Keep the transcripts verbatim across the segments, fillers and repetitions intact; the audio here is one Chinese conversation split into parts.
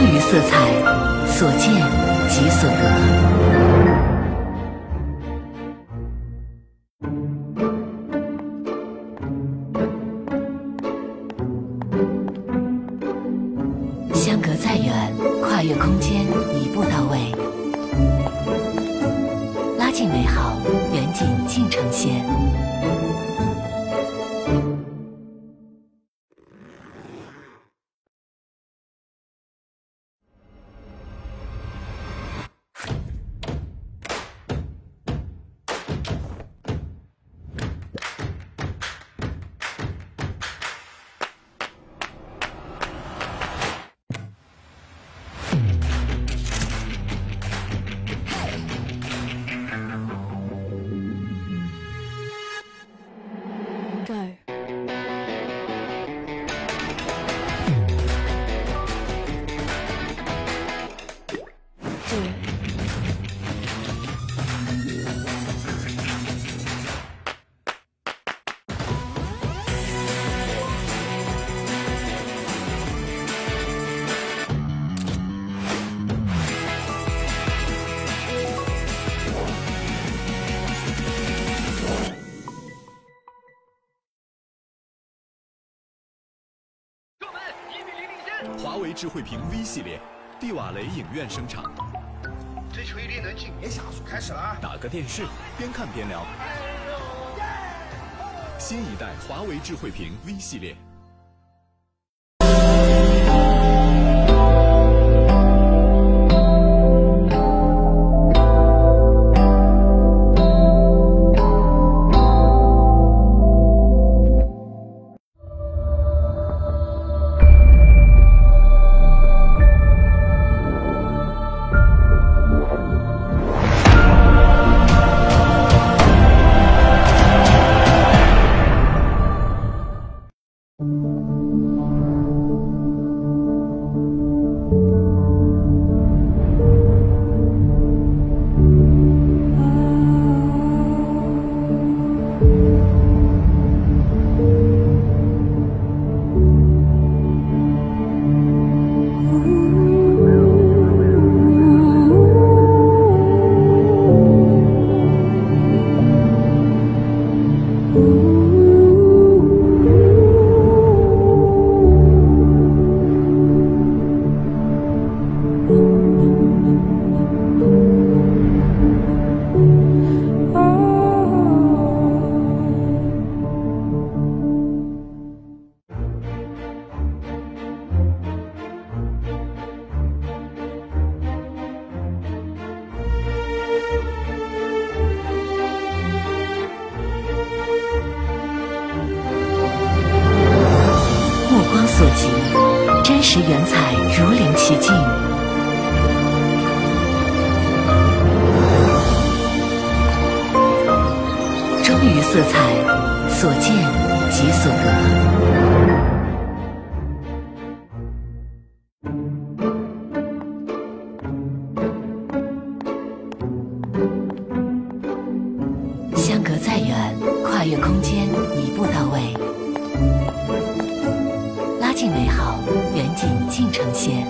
于色彩，所见即所得。相隔再远，跨越空间，一步到位，拉近美好，远景尽呈现。 华为智慧屏 V 系列，蒂瓦雷影院声场。 追求一定能进，别瞎说，开始了啊！ 打个电视，边看边聊。新一代华为智慧屏 V 系列。 所及，真实原彩如临其境。忠于色彩，所见即所得。相隔再远，跨越空间，一步到位。拉近美好，远景尽呈现。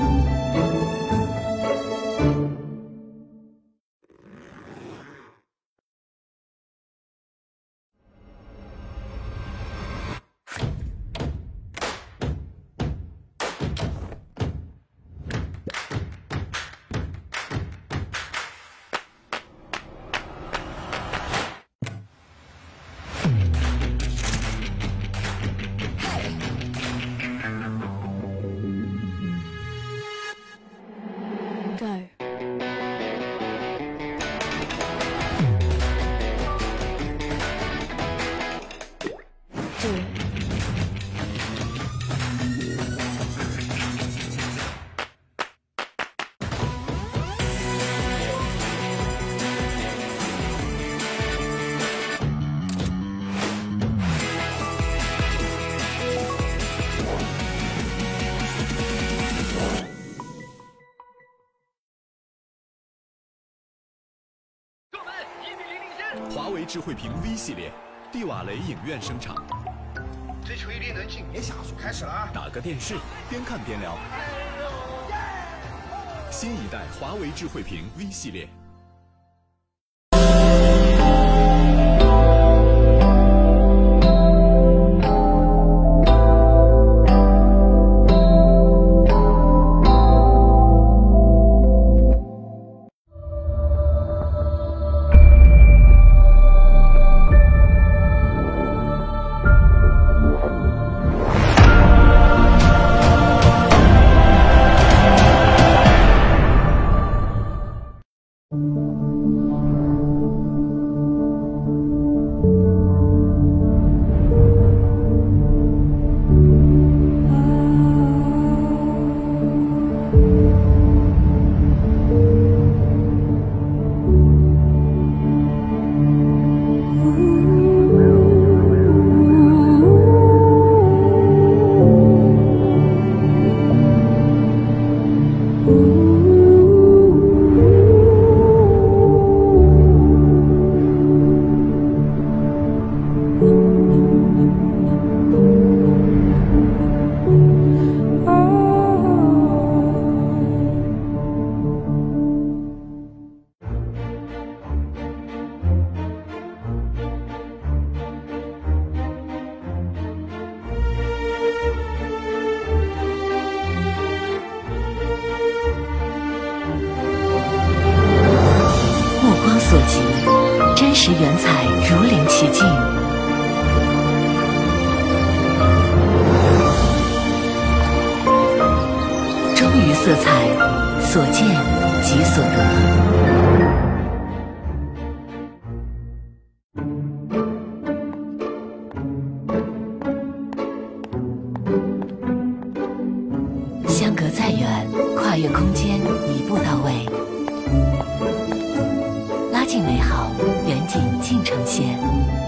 华为智慧屏 V 系列，蒂瓦雷影院声场。 追求一定能进，别瞎说，开始了啊！ 打个电视，边看边聊。 新一代华为智慧屏 V 系列。 所及，真实原彩如临其境。忠于色彩，所见即所得。相隔再远，跨越空间，一步到位。拉近美好，远景尽呈现。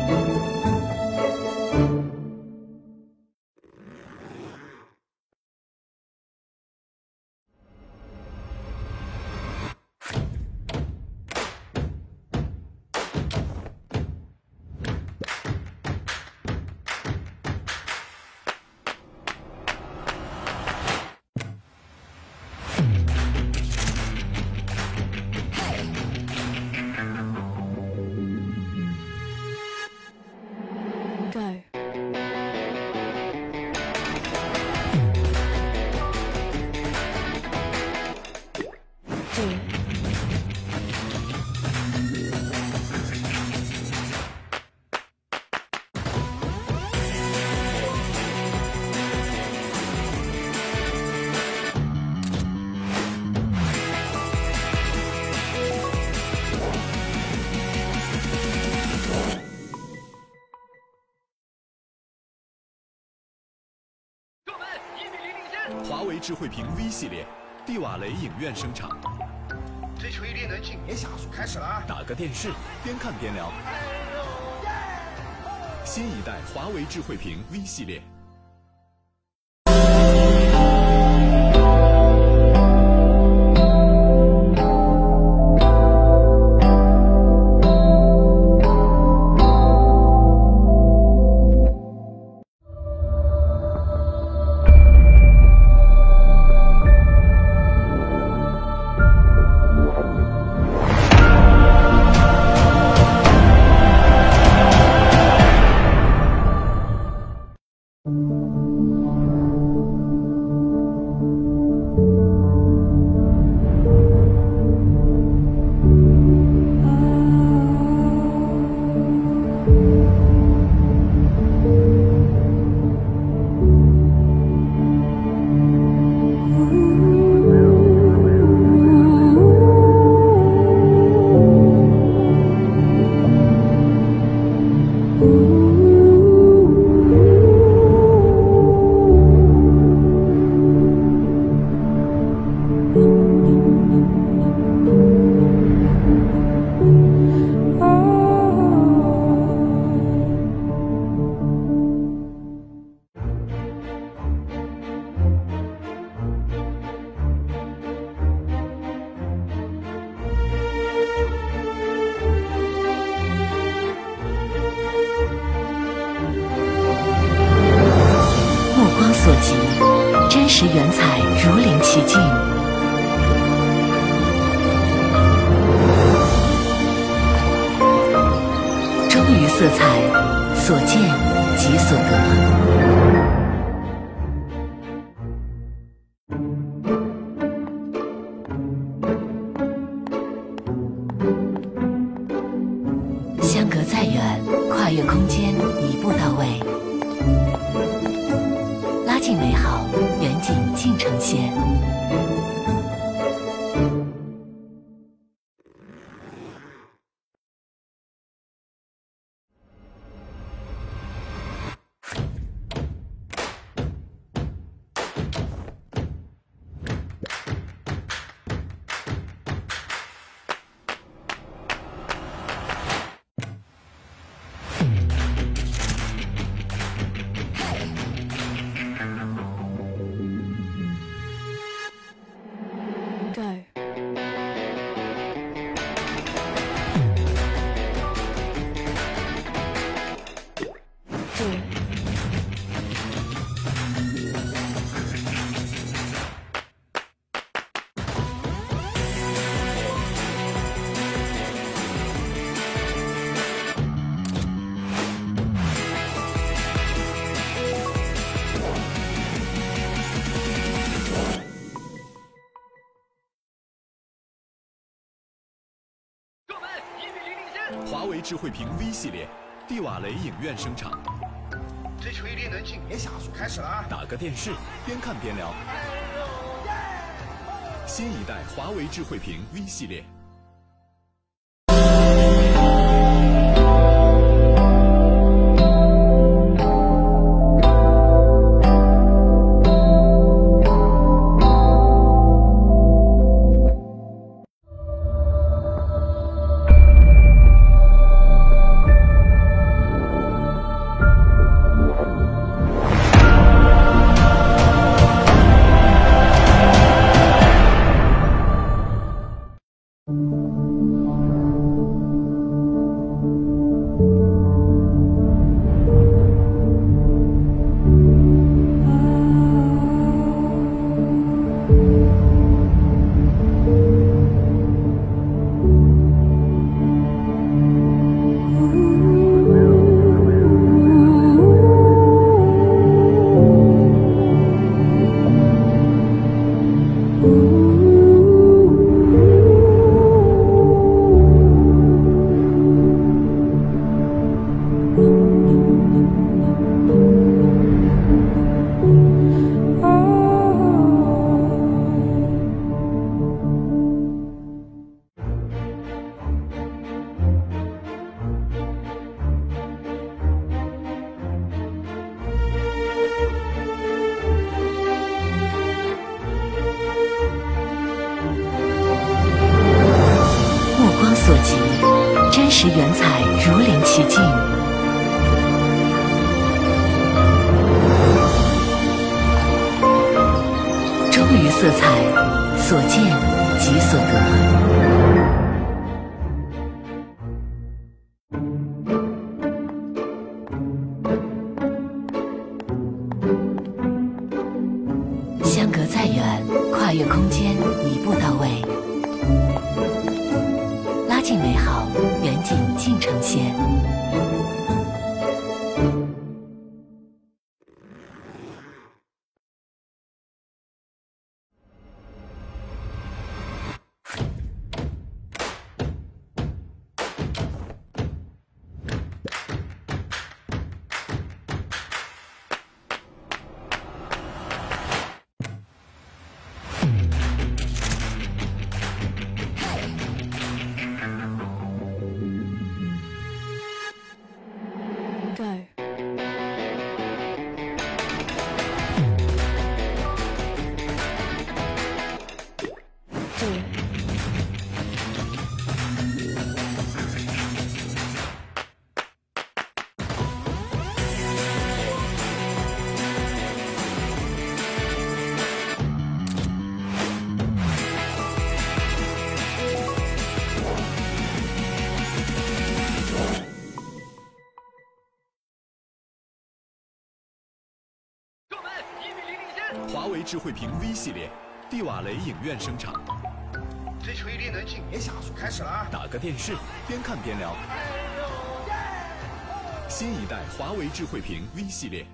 华为智慧屏 V 系列，蒂瓦雷影院声场。 追求一粒能静也下属开始了啊！ 打个电视，边看边聊。新一代华为智慧屏 V 系列。 所及，真实原彩如临其境。 越空间，一步到位，拉近美好，远景近呈现。 华为智慧屏 V 系列，蒂瓦雷影院声场。 追求一列能进别下属开始了。 打个电视，边看边聊。新一代华为智慧屏 V 系列。 真实原彩如临其境，忠于色彩，所见即所得。相隔再远，跨越空间，一步到位。拉近美好，远景近呈现。 华为智慧屏 V 系列，蒂瓦雷影院声场。 追求一列能进别下属开始了。 打个电视，边看边聊。新一代华为智慧屏 V 系列。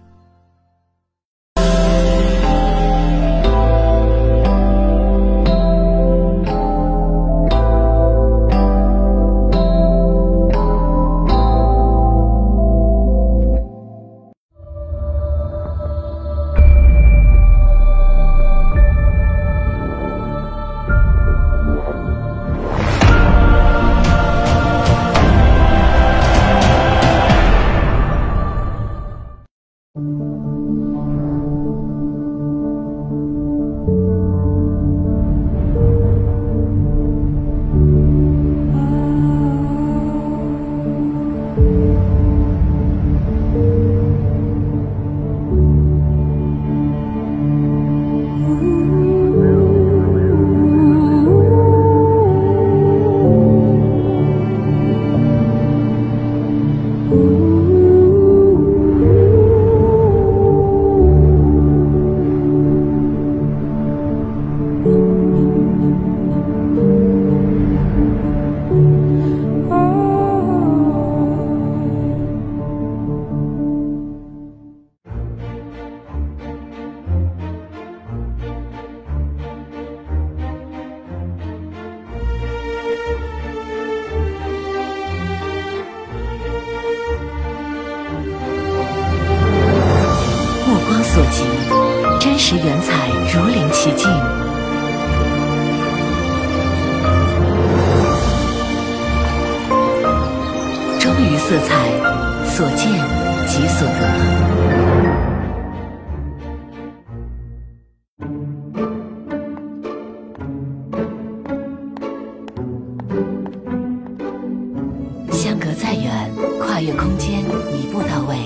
越空间，一步到位，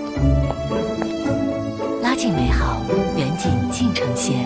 拉近美好，远景近呈现。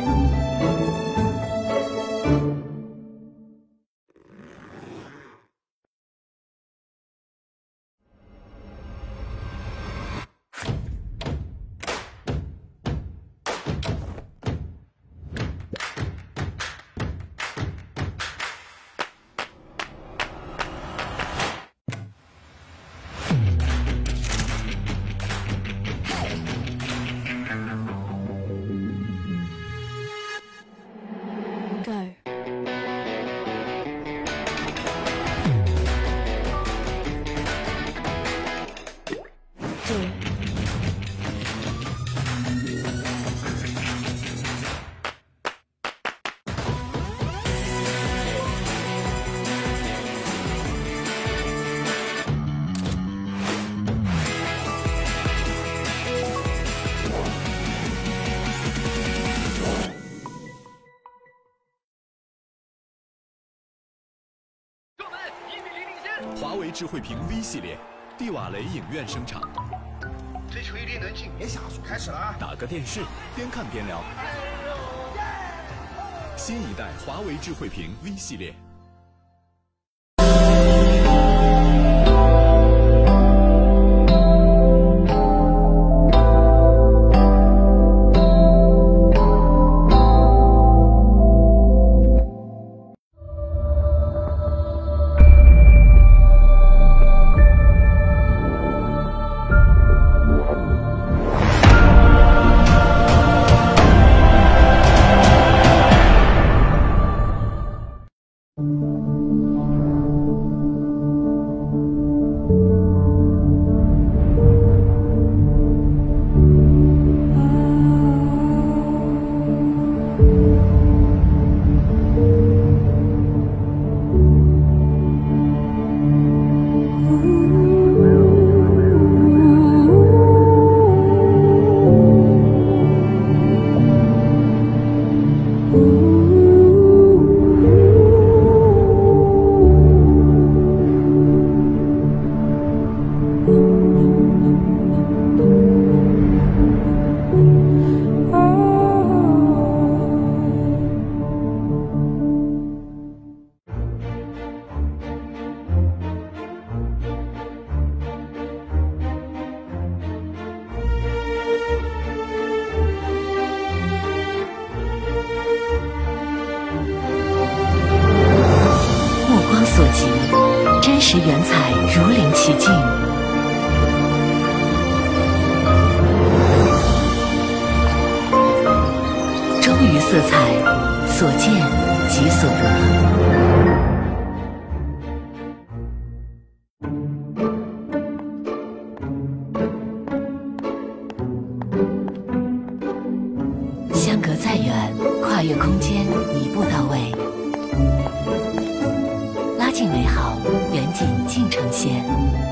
华为智慧屏 V 系列，蒂瓦雷影院声场。 追求一点能静别下属开始了啊！ 打个电视，边看边聊。新一代华为智慧屏 V 系列。 所及，真实原彩如临其境。忠于色彩，所见即所得。相隔再远，跨越空间，一步到位。拉近美好，远景近呈现。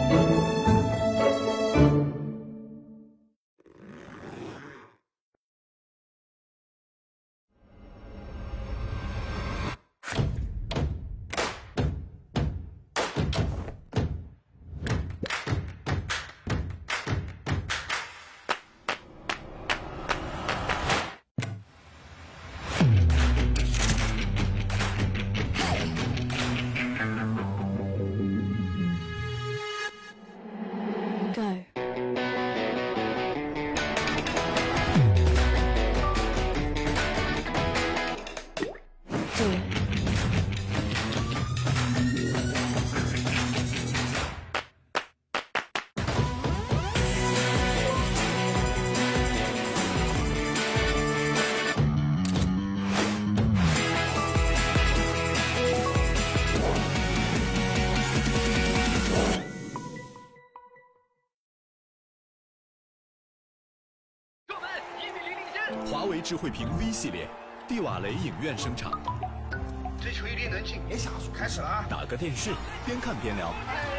华为智慧屏 V 系列，蒂瓦雷影院声场。 追求一点能静别下属开始了啊！ 打个电视，边看边聊。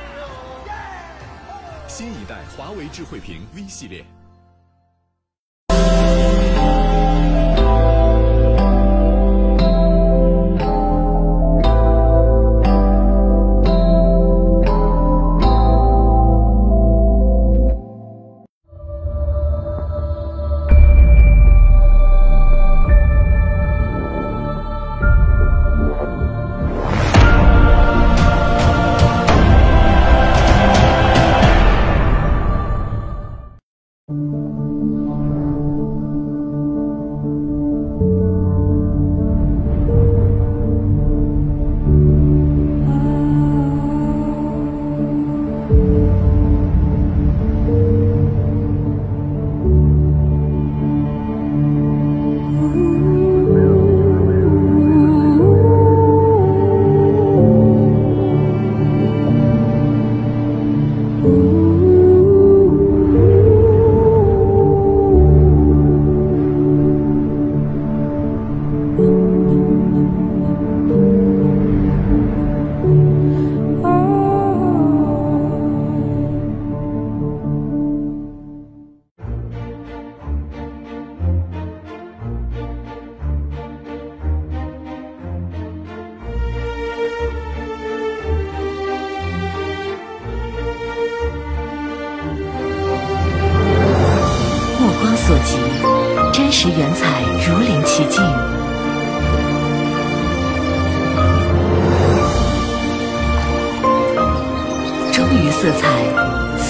新一代华为智慧屏 V 系列。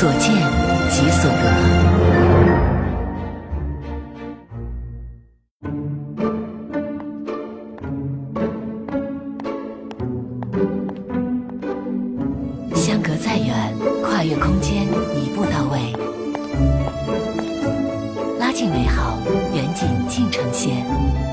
所见即所得。相隔再远，跨越空间，一步到位，拉近美好，远景近呈现。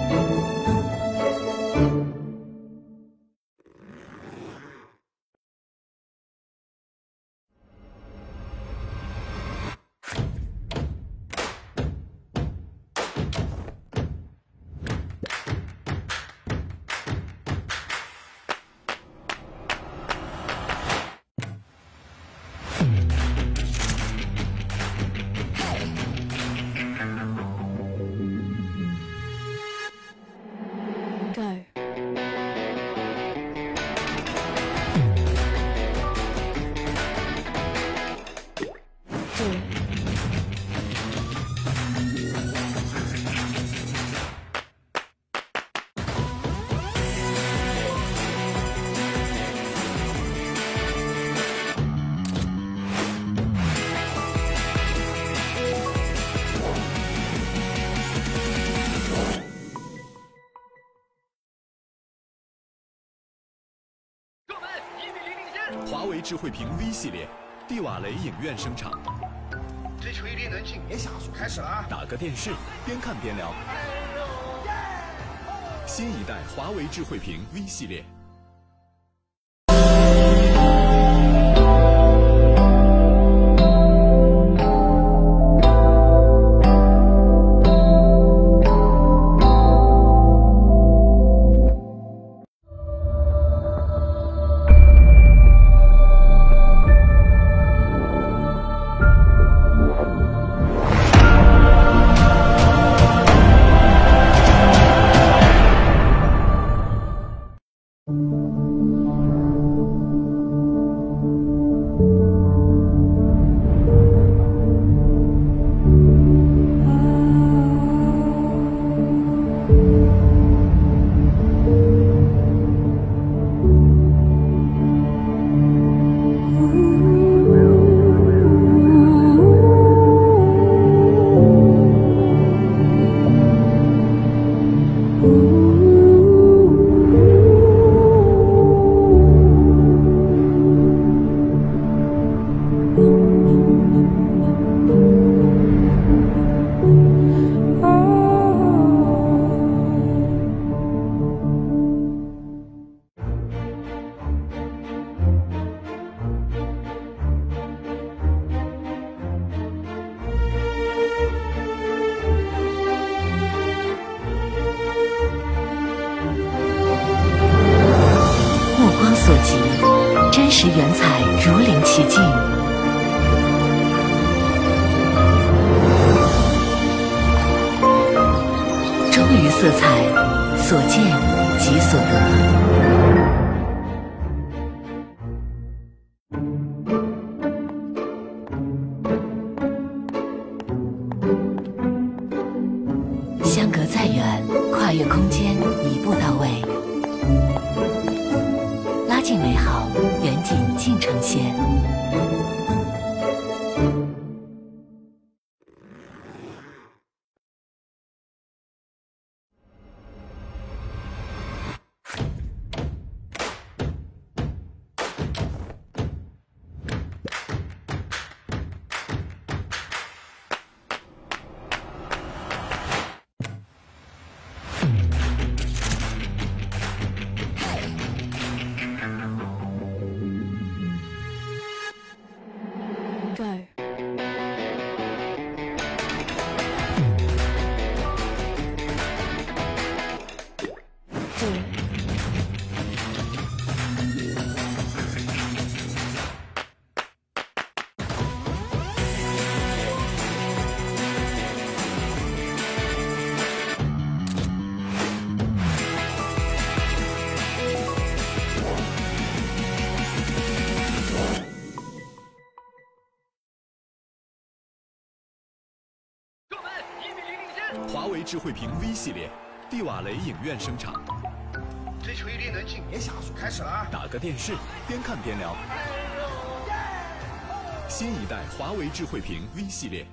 华为智慧屏 V 系列，蒂瓦雷影院声场。 追求一粒能静也下属开始了。 打个电视，边看边聊。新一代华为智慧屏 V 系列。 所及，真实原彩如临其境。忠于色彩，所见即所得。相隔再远，跨越空间，一步到位。拉近美好，远景近呈现。 华为智慧屏 V 系列，蒂瓦雷影院声场。 追求一粒能静也下属开始了。 打个电视，边看边聊。 新一代华为智慧屏 V 系列。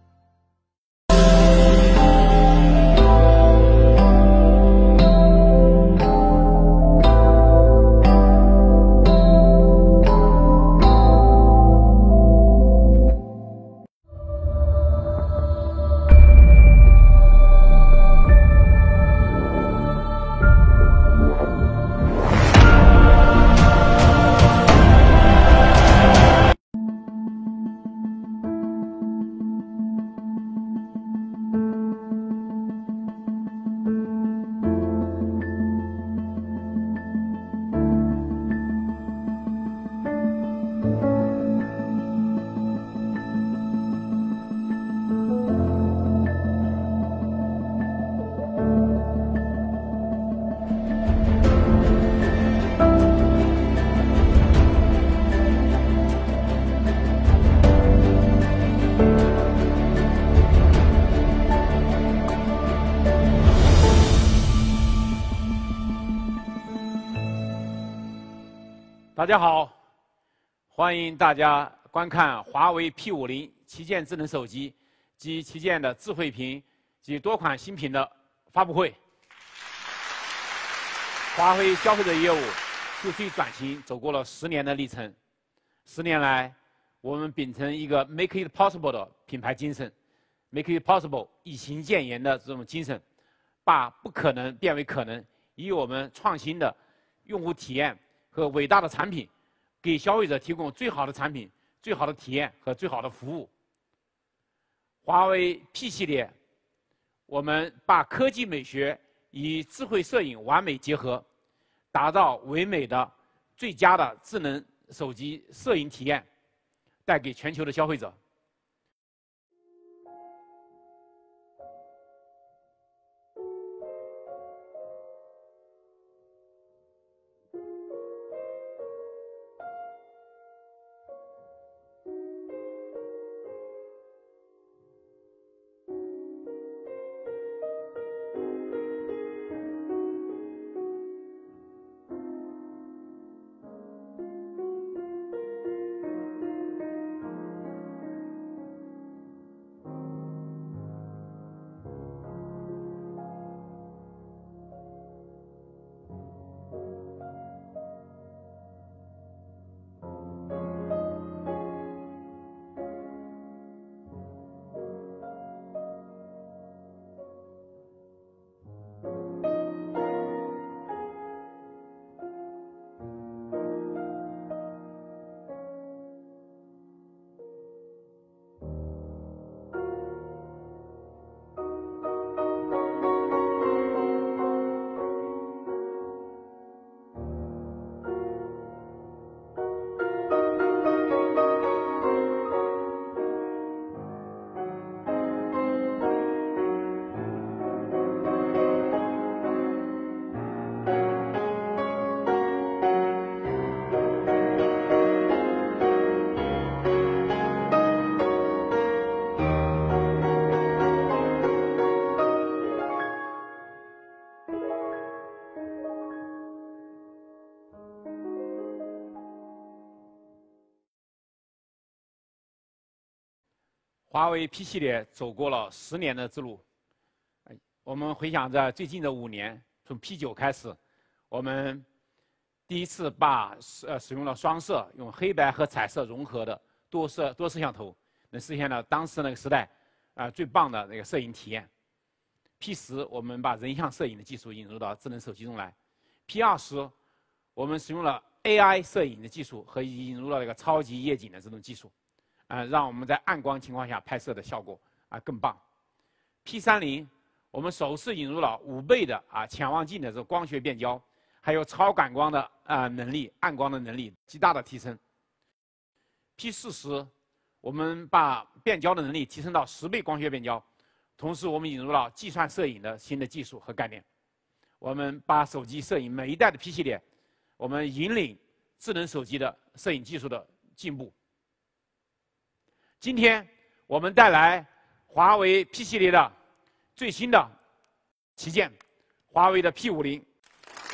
大家好，欢迎大家观看华为 P 五十旗舰智能手机及旗舰的智慧屏及多款新品的发布会。华为消费者业务就绪转型走过了十年的历程，十年来，我们秉承一个 “Make it possible” 的品牌精神 ，“Make it possible” 以形建言的这种精神，把不可能变为可能，以我们创新的用户体验和伟大的产品，给消费者提供最好的产品、最好的体验和最好的服务。华为 P 系列，我们把科技美学与智慧摄影完美结合，打造唯美的、最佳的智能手机摄影体验，带给全球的消费者。华为 P 系列走过了十年的之路。我们回想在最近的五年，从 P 九开始，我们第一次把呃使用了双摄，用黑白和彩色融合的多摄多摄像头，能实现了当时那个时代啊、呃、最棒的那个摄影体验。P 十我们把人像摄影的技术引入到智能手机中来。P 二十我们使用了 A I 摄影的技术和引入了这个超级夜景的这种技术。啊、呃，让我们在暗光情况下拍摄的效果啊、呃、更棒。P 三十，我们首次引入了五倍的啊潜望镜的这个光学变焦，还有超感光的啊、呃、能力，暗光的能力极大的提升。P 四十，我们把变焦的能力提升到十倍光学变焦，同时我们引入了计算摄影的新的技术和概念。我们把手机摄影每一代的 P 系列，我们引领智能手机的摄影技术的进步。今天我们带来华为 P 系列的最新的旗舰，华为的 P 五十。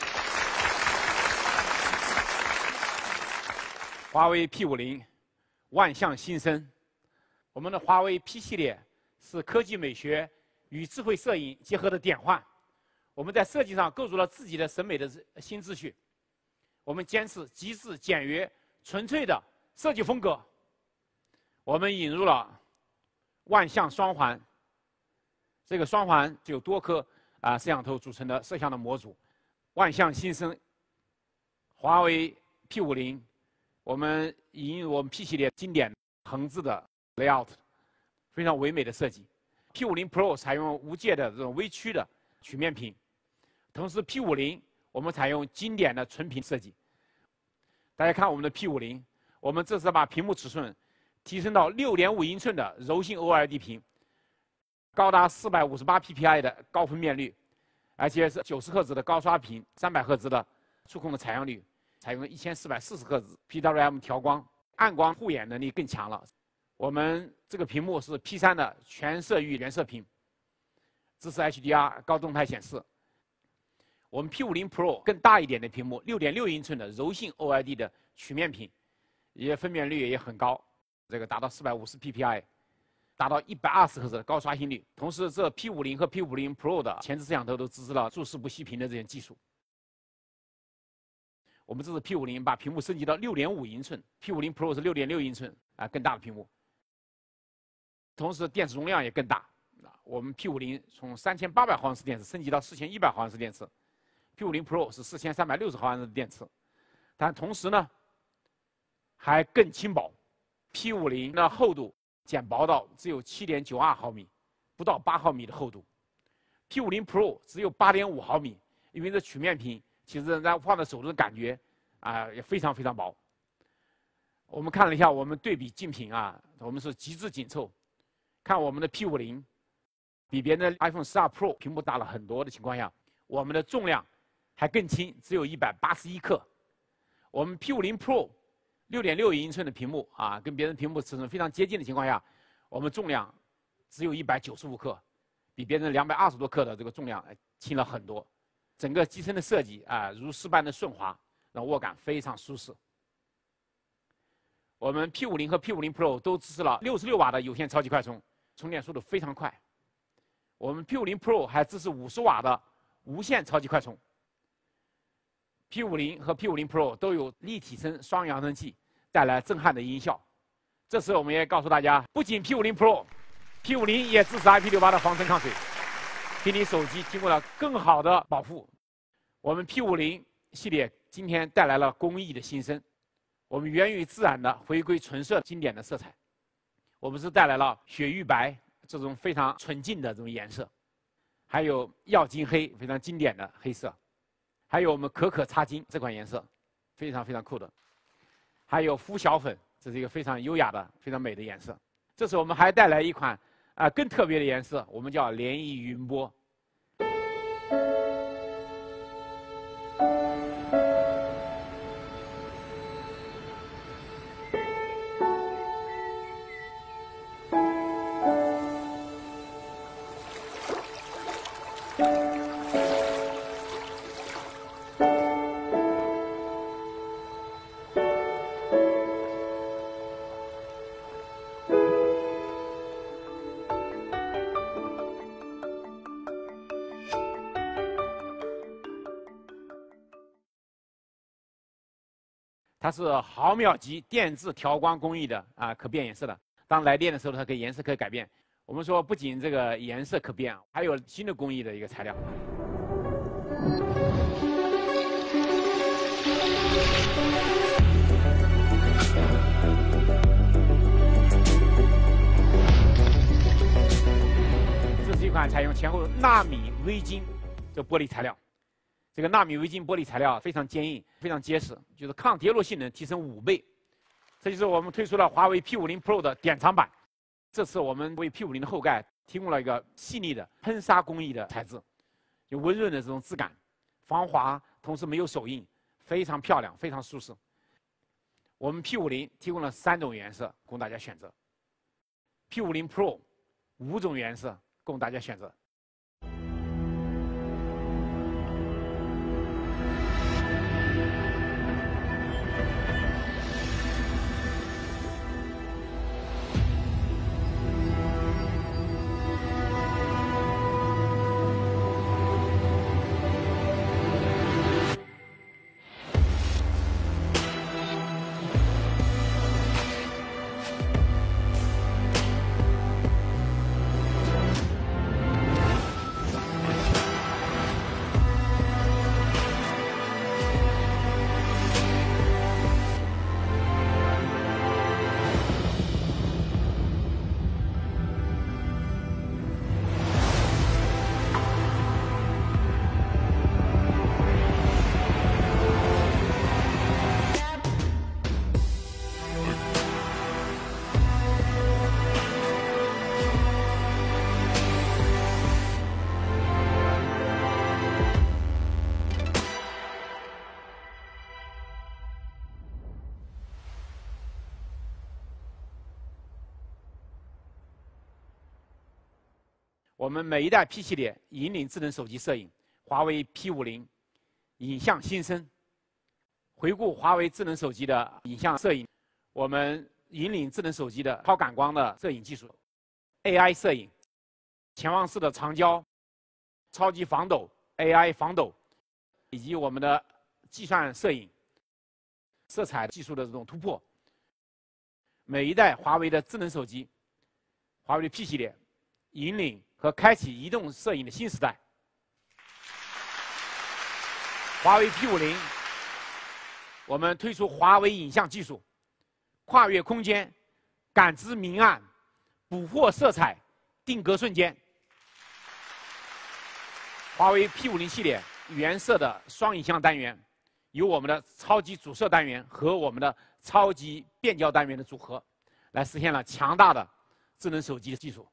华为 P 五十， 万象新生。我们的华为 P 系列是科技美学与智慧摄影结合的典范。我们在设计上构筑了自己的审美的新秩序。我们坚持极致简约、纯粹的设计风格。我们引入了万象双环。这个双环有多颗啊摄像头组成的摄像的模组。万象新生，华为 P 五零，我们引入我们 P 系列经典横置的 layout， 非常唯美的设计。P 五零 Pro 采用无界的这种微曲的曲面屏，同时 P 五零我们采用经典的纯屏设计。大家看我们的 P 五零，我们这次把屏幕尺寸提升到 六点五英寸的柔性 O L E D 屏，高达四百五十八 P P I 的高分辨率，而且是九十赫兹的高刷屏，三百赫兹的触控的采样率，采用一千四百四十赫兹 P W M 调光，暗光护眼能力更强了。我们这个屏幕是 P 三 的全色域原色屏，支持 H D R 高动态显示。我们 P 五零 Pro 更大一点的屏幕， 六点六英寸的柔性 O L E D 的曲面屏，也分辨率也很高，这个达到四百五十 P P I， 达到一百二十赫兹的高刷新率。同时，这 P 五零 和 P 五零 Pro 的前置摄像头都支持了注视不熄屏的这些技术。我们这次 P 五零 把屏幕升级到 六点五英寸 ，P 五零 Pro 是 六点六英寸啊，更大的屏幕。同时，电池容量也更大。我们 P 五零 从三千八百毫安时电池升级到四千一百毫安时电池 ，P 五零 Pro 是四千三百六十毫安时的电池。但同时呢，还更轻薄。P 五零 的厚度减薄到只有 七点九二毫米，不到八毫米的厚度。P 五零 Pro 只有 八点五毫米，因为这曲面屏，其实咱放在手中的感觉啊也非常非常薄。我们看了一下我们对比竞品啊，我们是极致紧凑。看我们的 P 五零 比别人的 iPhone 十二 Pro 屏幕大了很多的情况下，我们的重量还更轻，只有一百八十一克。我们 P 五零 Pro 六点六英寸的屏幕啊，跟别人屏幕尺寸非常接近的情况下，我们重量只有一百九十五克，比别人两百二十多克的这个重量轻了很多。整个机身的设计啊，如丝般的顺滑，让握感非常舒适。我们 P 五零 和 P 五零 Pro 都支持了六十六瓦的有线超级快充，充电速度非常快。我们 P 五零 Pro 还支持五十瓦的无线超级快充。P 五零 和 P 五零 Pro 都有立体声双扬声器，带来震撼的音效。这次我们也告诉大家，不仅 P 五零 Pro，P 五零 也支持 I P 六八的防尘抗水，给你手机提供了更好的保护。我们 P 五零 系列今天带来了工艺的新生，我们源于自然的回归纯色经典的色彩。我们是带来了雪域白这种非常纯净的这种颜色，还有耀金黑非常经典的黑色，还有我们可可擦金这款颜色，非常非常酷的，还有肤小粉，这是一个非常优雅的、非常美的颜色。这次我们还带来一款啊、呃、更特别的颜色，我们叫涟漪云波。它是毫秒级电致调光工艺的啊，可变颜色的。当来电的时候，它可以颜色可以改变。我们说不仅这个颜色可变，还有新的工艺的一个材料。这是一款采用前后纳米微晶的玻璃材料。这个纳米微晶玻璃材料非常坚硬，非常结实，就是抗跌落性能提升五倍。这就是我们推出了华为 P 五零 Pro 的典藏版。这次我们为 P 五零的后盖提供了一个细腻的喷砂工艺的材质，有温润的这种质感，防滑，同时没有手印，非常漂亮，非常舒适。我们 P 五零 提供了三种颜色供大家选择 ，P 五零 Pro 五种颜色供大家选择。 我们每一代 P 系列引领智能手机摄影，华为 P 五十影像新生。回顾华为智能手机的影像摄影，我们引领智能手机的超感光的摄影技术 ，A I 摄影，潜望式的长焦，超级防抖 A I 防抖，以及我们的计算摄影、色彩技术的这种突破。每一代华为的智能手机，华为的 P 系列，引领和开启移动摄影的新时代。华为 P 五十。我们推出华为影像技术，跨越空间，感知明暗，捕获色彩，定格瞬间。华为 P 五十系列原色的双影像单元，由我们的超级主摄单元和我们的超级变焦单元的组合，来实现了强大的智能手机的技术。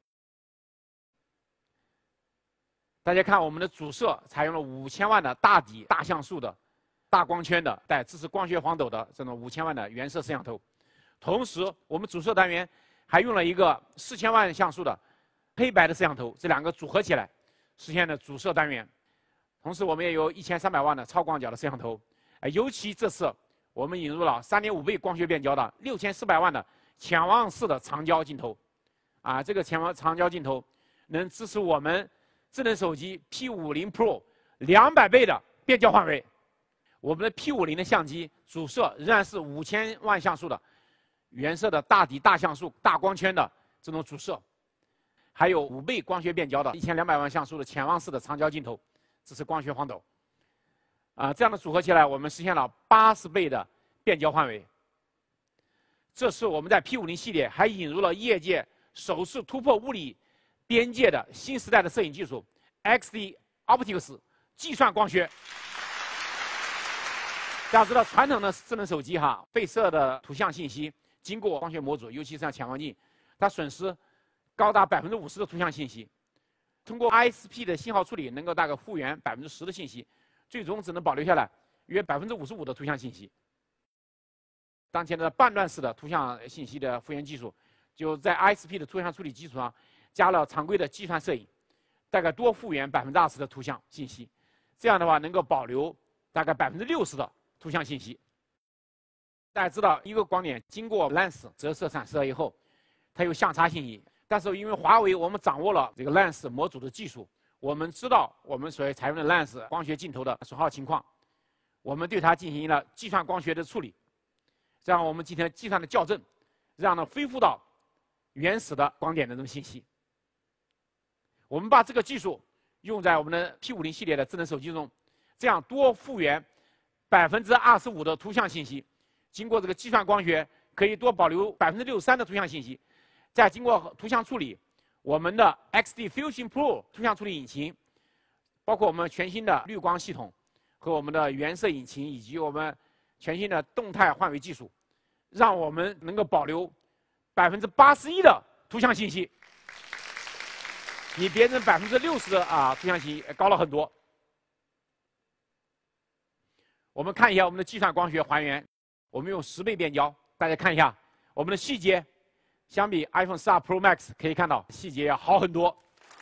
大家看，我们的主摄采用了五千万的大底大像素的。大光圈的带支持光学防抖的这种五千万的原摄摄像头，同时我们主摄单元还用了一个四千万像素的黑白的摄像头，这两个组合起来实现了主摄单元。同时我们也有一千三百万的超广角的摄像头，呃，尤其这次我们引入了三点五倍光学变焦的六千四百万的潜望式的长焦镜头，啊，这个潜望长焦镜头能支持我们智能手机 P 五十 Pro 两百倍的变焦范围。我们的 P 五十 的相机主摄仍然是五千万像素的原色的大底大像素大光圈的这种主摄，还有五倍光学变焦的一千两百万像素的潜望式的长焦镜头，支持光学防抖。啊，这样的组合起来，我们实现了八十倍的变焦范围。这是我们在 P 五十 系列还引入了业界首次突破物理边界的新时代的摄影技术 X D Optics 计算光学。大家知道，传统的智能手机哈，被摄的图像信息经过光学模组，尤其是像潜望镜，它损失高达百分之五十的图像信息。通过 I S P 的信号处理，能够大概复原百分之十的信息，最终只能保留下来约百分之五十五的图像信息。当前的半段式的图像信息的复原技术，就在 I S P 的图像处理基础上，加了常规的计算摄影，大概多复原百分之二十的图像信息。这样的话，能够保留大概百分之六十的图像信息。大家知道，一个光点经过 lens 折射散射以后，它有相差信息。但是因为华为我们掌握了这个 lens 模组的技术，我们知道我们所采用的 lens 光学镜头的损耗情况，我们对它进行了计算光学的处理，这样我们进行了计算的校正，让它恢复到原始的光点的这种信息。我们把这个技术用在我们的 P 五十 系列的智能手机中，这样多复原百分之二十五的图像信息，经过这个计算光学，可以多保留百分之六十三的图像信息。再经过图像处理，我们的 X D Fusion Pro 图像处理引擎，包括我们全新的滤光系统和我们的原色引擎，以及我们全新的动态换位技术，让我们能够保留百分之八十一的图像信息，比别人百分之六十的啊图像信息高了很多。我们看一下我们的计算光学还原，我们用十倍变焦，大家看一下我们的细节，相比 iPhone 十二 Pro Max 可以看到细节要好很多。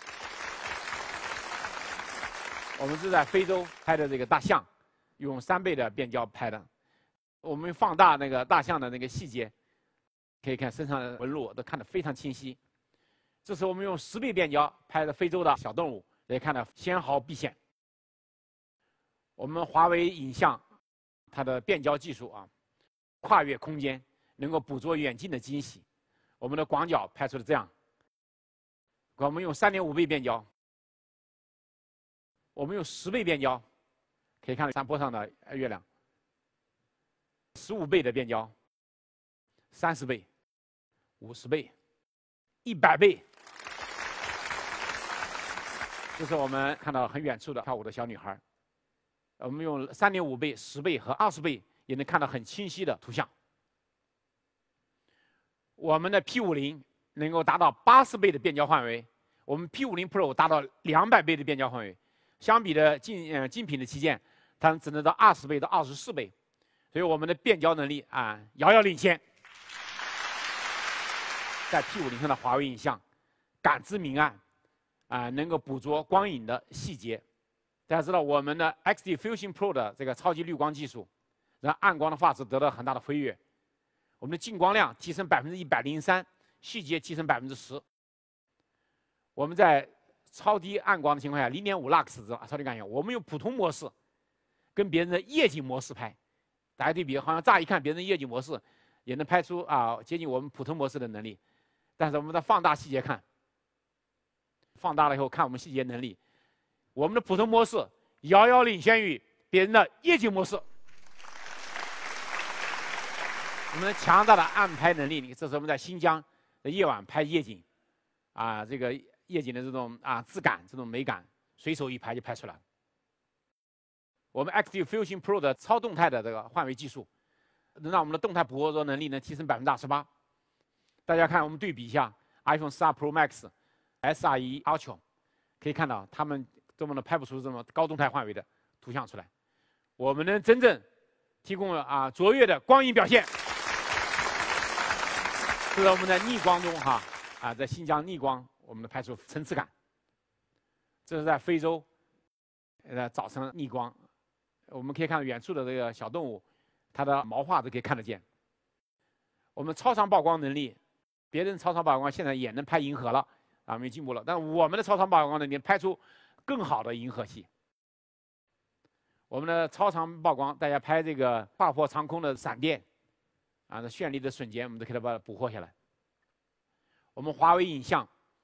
我们是在非洲拍的这个大象，用三倍的变焦拍的。我们放大那个大象的那个细节，可以看身上的纹路都看得非常清晰。这是我们用十倍变焦拍的非洲的小动物，也看得纤毫毕现。我们华为影像它的变焦技术啊，跨越空间，能够捕捉远近的惊喜。我们的广角拍出了这样，我们用三点五倍变焦，我们用十倍变焦，可以看到山坡上的月亮。十五倍的变焦，三十倍，五十倍，一百倍。这是我们看到很远处的跳舞的小女孩。我们用三点五倍、十倍和二十倍也能看到很清晰的图像。我们的 P 五十 能够达到八十倍的变焦范围，我们 P 五十 Pro 达到两百倍的变焦范围。相比的竞呃竞品的旗舰，它只能到二十倍到二十四倍，所以我们的变焦能力啊遥遥领先。在 P 五十 上的华为影像，感知明暗， 啊、呃、能够捕捉光影的细节。大家知道我们的 X D Fusion Pro 的这个超级滤光技术，让暗光的画质得到很大的飞跃。我们的进光量提升百分之一百零三，细节提升百分之十。我们在超低暗光的情况下， 零点五 lux 这种超低感应，我们用普通模式跟别人的夜景模式拍，大家对比，好像乍一看别人的夜景模式也能拍出啊接近我们普通模式的能力，但是我们的放大细节看，放大了以后看我们细节能力，我们的普通模式遥遥领先于别人的夜景模式。我们强大的暗拍能力，这是我们在新疆的夜晚拍夜景，啊，这个夜景的这种啊质感、这种美感，随手一拍就拍出来了。我们 X D Fusion Pro 的超动态的这个换位技术，能让我们的动态捕捉能力能提升百分之二十八。大家看，我们对比一下 iPhone 十二 Pro Max、S R 一 Ultra， 可以看到它们根本都拍不出这么高动态换位的图像出来。我们能真正提供了啊卓越的光影表现。这是我们在逆光中哈啊，在新疆逆光，我们拍出层次感。这是在非洲，呃早晨逆光，我们可以看到远处的这个小动物，它的毛发都可以看得见。我们超长曝光能力，别人超长曝光现在也能拍银河了啊，我们进步了。但我们的超长曝光能力拍出更好的银河系。我们的超长曝光，大家拍这个划破长空的闪电。啊，那绚丽的瞬间，我们都可以把它捕获下来。我们华为影像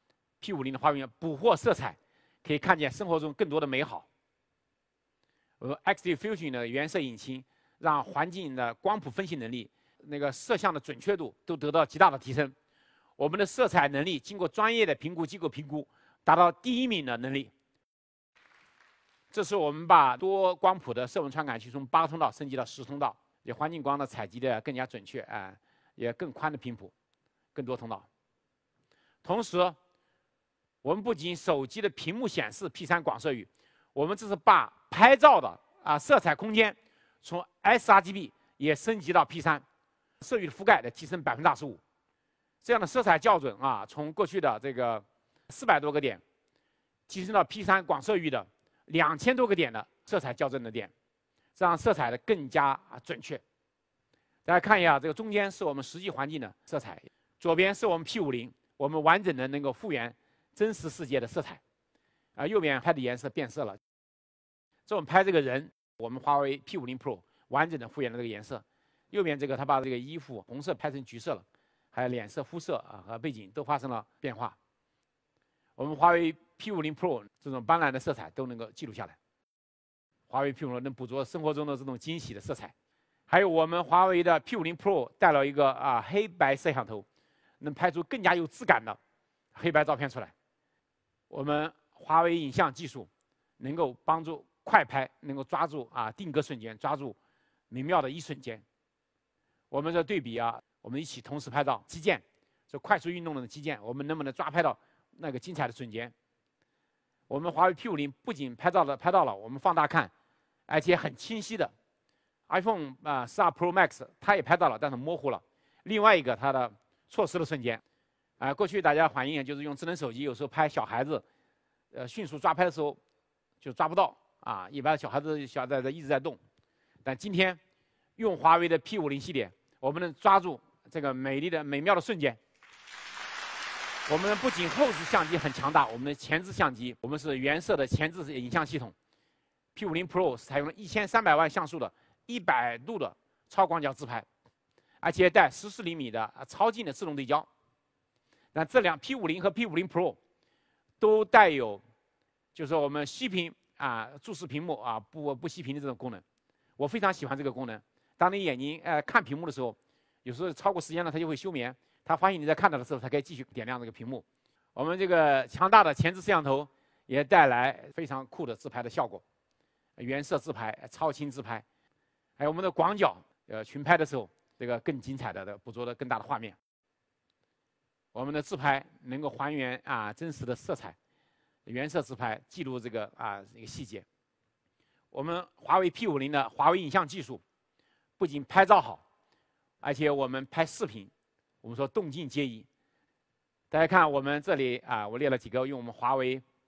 P 五十 的华为影像捕获色彩，可以看见生活中更多的美好。我们 X D Fusion 的原色引擎，让环境的光谱分析能力、那个摄像的准确度都得到极大的提升。我们的色彩能力经过专业的评估机构评估，达到第一名的能力。这是我们把多光谱的色温传感器从八通道升级到十通道。也环境光的采集的更加准确啊、呃，也更宽的频谱，更多通道。同时，我们不仅手机的屏幕显示 P 三 广色域，我们这是把拍照的啊色彩空间从 sRGB 也升级到 P 三， 色域的覆盖的提升百分之二十五。这样的色彩校准啊，从过去的这个四百多个点，提升到 P 三 广色域的两千多个点的色彩校正的点。这样色彩的更加准确。大家看一下，这个中间是我们实际环境的色彩，左边是我们 P 五十， 我们完整的能够复原真实世界的色彩。啊，右边拍的颜色变色了。这我们拍这个人，我们华为 P 五十 Pro 完整的复原了这个颜色。右边这个，它把这个衣服红色拍成橘色了，还有脸色、肤色啊和背景都发生了变化。我们华为 P 五十 Pro 这种斑斓的色彩都能够记录下来。华为 P 五十 能捕捉生活中的这种惊喜的色彩，还有我们华为的 P 五十 Pro 带了一个啊黑白摄像头，能拍出更加有质感的黑白照片出来。我们华为影像技术能够帮助快拍，能够抓住啊定格瞬间，抓住美妙的一瞬间。我们这对比啊，我们一起同时拍照击剑，这快速运动的击剑，我们能不能抓拍到那个精彩的瞬间？我们华为 P 五十 不仅拍照了拍到了，我们放大看，而且很清晰的。iPhone 啊十二 Pro Max 它也拍到了，但是模糊了。另外一个它的错失的瞬间，啊、呃，过去大家反映就是用智能手机有时候拍小孩子，呃，迅速抓拍的时候就抓不到啊，一般小孩子小在在一直在动。但今天用华为的 P 五十 系列，我们能抓住这个美丽的美妙的瞬间。我们不仅后置相机很强大，我们的前置相机，我们是原色的前置影像系统。P 五十 Pro 采用了一千三百万像素的一百度的超广角自拍，而且带十四厘米的超近的自动对焦。那这两 P 五十 和 P 五十 Pro 都带有，就是我们熄屏啊注视屏幕啊不不熄屏的这种功能。我非常喜欢这个功能。当你眼睛呃看屏幕的时候，有时候超过时间了，它就会休眠。它发现你在看到的时候，它可以继续点亮这个屏幕。我们这个强大的前置摄像头也带来非常酷的自拍的效果，原色自拍、超清自拍，还有我们的广角，呃，群拍的时候，这个更精彩的的捕捉的更大的画面。我们的自拍能够还原啊真实的色彩，原色自拍记录这个啊这个细节。我们华为 P 五十 的华为影像技术，不仅拍照好，而且我们拍视频。我们说动静皆宜。大家看我们这里啊，我列了几个用我们华为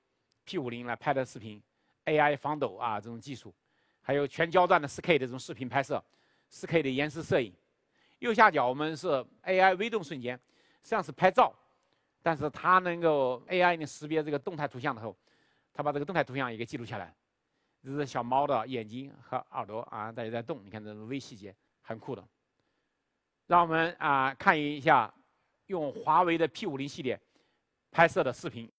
P 五十来拍的视频 ，A I 防抖啊这种技术，还有全焦段的 四K 的这种视频拍摄 ，四K 的延时摄影。右下角我们是 A I 微动瞬间，实际上是拍照，但是它能够 A I 能识别这个动态图像的时候，它把这个动态图像也给记录下来。这是小猫的眼睛和耳朵啊，大家在动，你看这种微细节，很酷的。让我们啊看一下用华为的 P 五十系列拍摄的视频。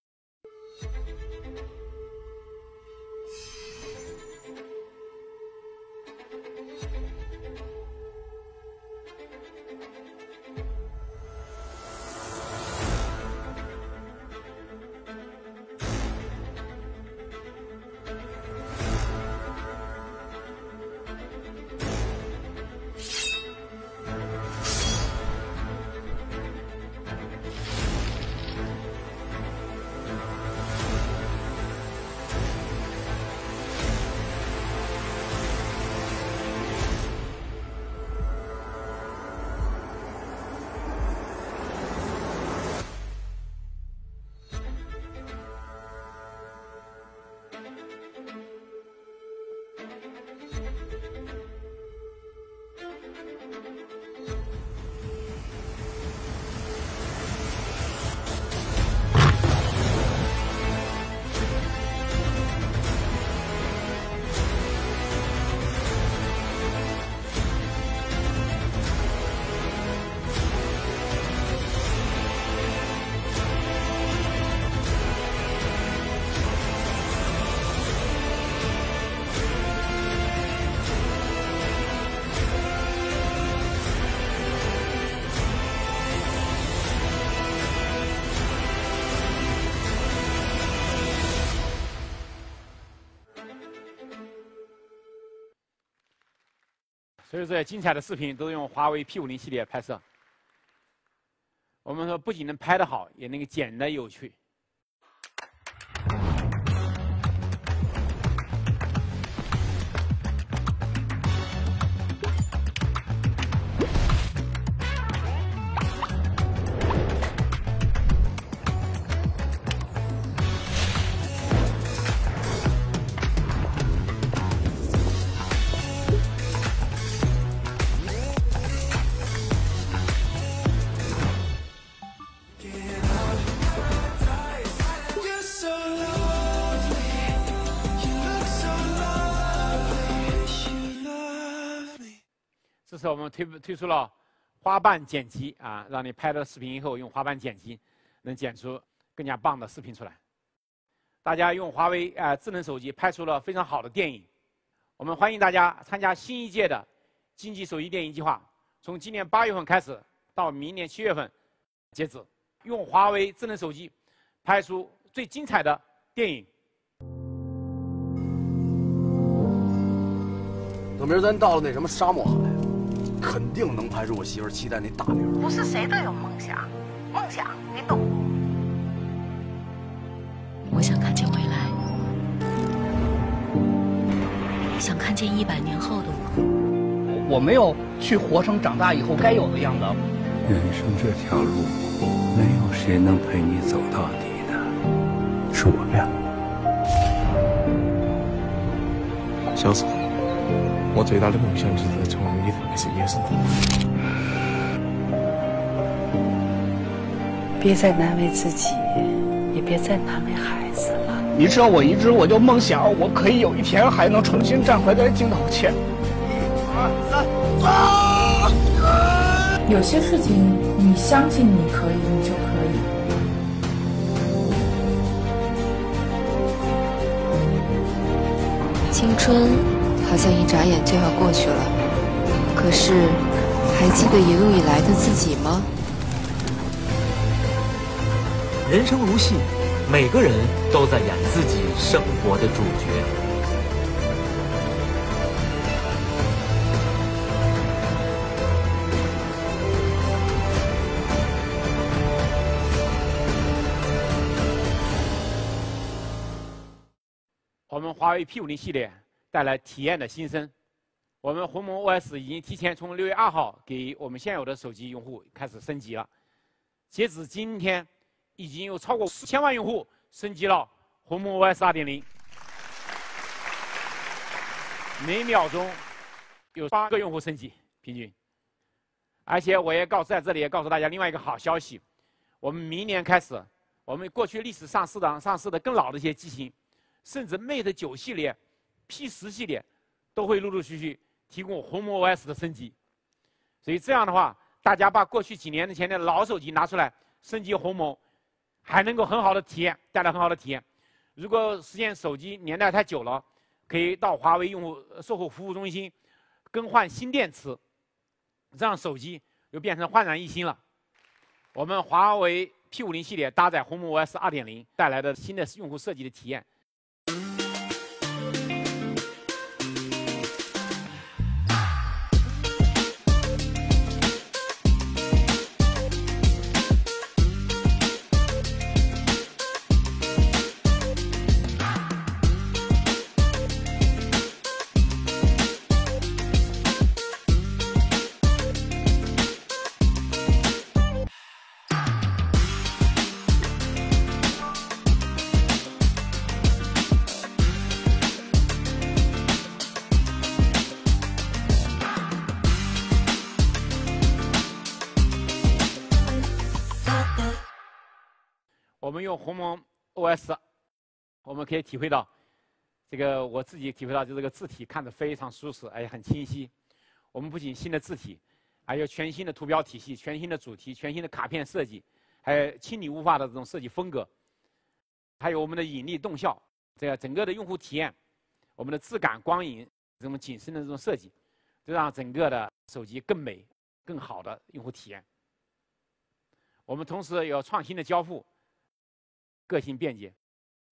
所以这些精彩的视频都是用华为 P 五十系列拍摄。我们说不仅能拍得好，也能够剪得有趣。这是我们推推出了花瓣剪辑啊，让你拍了视频以后用花瓣剪辑，能剪出更加棒的视频出来。大家用华为啊、呃、智能手机拍出了非常好的电影。我们欢迎大家参加新一届的经济手机电影计划，从今年八月份开始到明年七月份截止，用华为智能手机拍出最精彩的电影。 等明儿咱到了那什么沙漠海，肯定能拍出我媳妇儿期待那大女儿。 不是谁都有梦想，梦想你懂。我想看见未来，想看见一百年后的我。 我没有去活成长大以后该有的样子。 人生这条路，没有谁能陪你走到底的，是我呀。 小时候，我最大的梦想就是在丛林里头开始野生动物。 别再难为自己，也别再难为孩子了。 你知道我一直我就梦想，我可以有一天还能重新站回在镜头前。一二三，啊！ 有些事情你相信你可以，你就可以。 青春好像一眨眼就要过去了，可是还记得一路以来的自己吗？ 人生如戏，每个人都在演自己生活的主角。 我们华为 P 五十系列带来体验的新生。我们鸿蒙 O S 已经提前从六月二号给我们现有的手机用户开始升级了。截止今天，已经有超过四千万用户升级了鸿蒙 O S 二点零，每秒钟有八个用户升级平均。而且我也告诉在这里也告诉大家另外一个好消息，我们明年开始，我们过去历史上市的上市的更老的一些机型，甚至 Mate 九系列、P 十系列，都会陆陆续续提供鸿蒙 O S 的升级。所以这样的话，大家把过去几年前的老手机拿出来升级鸿蒙，还能够很好的体验，带来很好的体验。如果时间手机年代太久了，可以到华为用户售后服务中心更换新电池，这样手机又变成焕然一新了。我们华为 P 五十 系列搭载鸿蒙 O S 二点零带来的新的用户设计的体验。我们用鸿蒙 O S， 我们可以体会到，这个我自己体会到，就这个字体看着非常舒适，而且很清晰。我们不仅新的字体，还有全新的图标体系、全新的主题、全新的卡片设计，还有清理无法的这种设计风格，还有我们的引力动效，这个整个的用户体验，我们的质感、光影这种景深的这种设计，就让整个的手机更美、更好的用户体验。我们同时有创新的交付。个性便捷。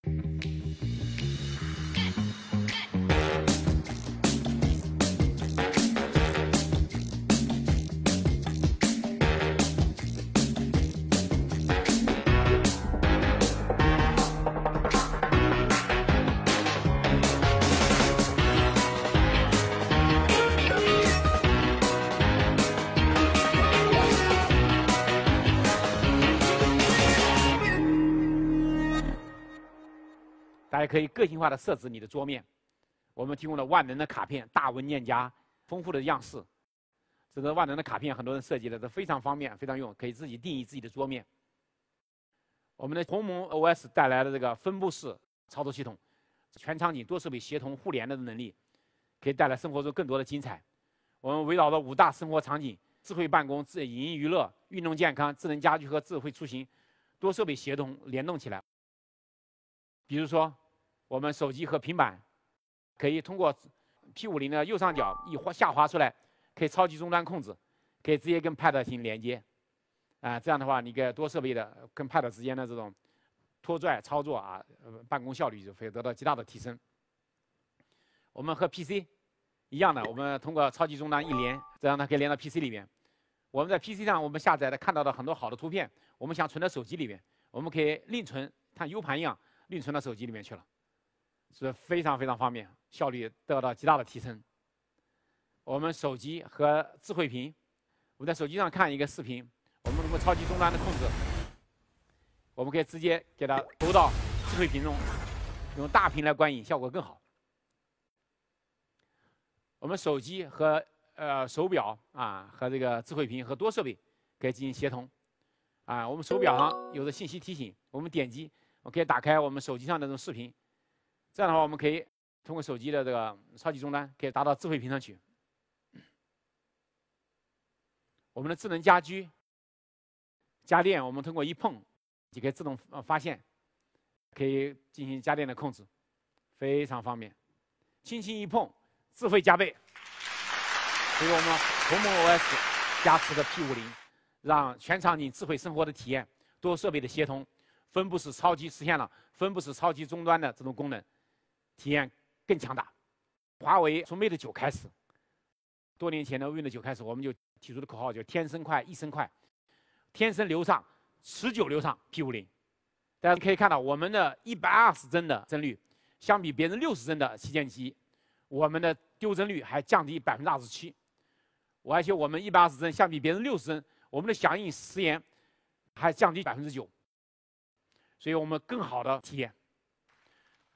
大家可以个性化的设置你的桌面，我们提供了万能的卡片、大文件夹、丰富的样式。这个万能的卡片，很多人设计的都非常方便、非常用，可以自己定义自己的桌面。我们的鸿蒙 O S 带来的这个分布式操作系统，全场景多设备协同互联的能力，可以带来生活中更多的精彩。我们围绕着五大生活场景：智慧办公、智影音娱乐、运动健康、智能家居和智慧出行，多设备协同联动起来。比如说，我们手机和平板可以通过 P 五十 的右上角一滑下滑出来，可以超级终端控制，可以直接跟 Pad 进行连接。啊，这样的话，你给多设备的跟 Pad 之间的这种拖拽操作啊，办公效率就会得到极大的提升。我们和 P C 一样的，我们通过超级终端一连，这样它可以连到 P C 里面。我们在 P C 上我们下载的看到的很多好的图片，我们想存到手机里面，我们可以另存，像 U 盘一样另存到手机里面去了，是非常非常方便，效率得到极大的提升。我们手机和智慧屏，我们在手机上看一个视频，我们通过超级终端的控制，我们可以直接给它投到智慧屏中，用大屏来观影，效果更好。我们手机和呃手表啊和这个智慧屏和多设备可以进行协同。啊，我们手表上有的信息提醒，我们点击，我可以打开我们手机上的这种视频。这样的话，我们可以通过手机的这个超级终端，可以达到智慧屏上去。我们的智能家居家电，我们通过一碰就可以自动发现，可以进行家电的控制，非常方便。轻轻一碰，智慧加倍。所以我们鸿蒙 O S 加持的 P 五十，让全场景智慧生活的体验、多设备的协同、分布式超级实现了分布式超级终端的这种功能，体验更强大。华为从 Mate 九开始，多年前的 Windows 九开始，我们就提出的口号叫“天生快，一生快”，天生流畅，持久流畅 P 五十。大家可以看到，我们的一百二十帧的帧率，相比别人六十帧的旗舰机，我们的丢帧率还降低百分之二十七。而且我们一百二十帧相比别人六十帧，我们的响应时延还降低百分之九。所以我们更好的体验。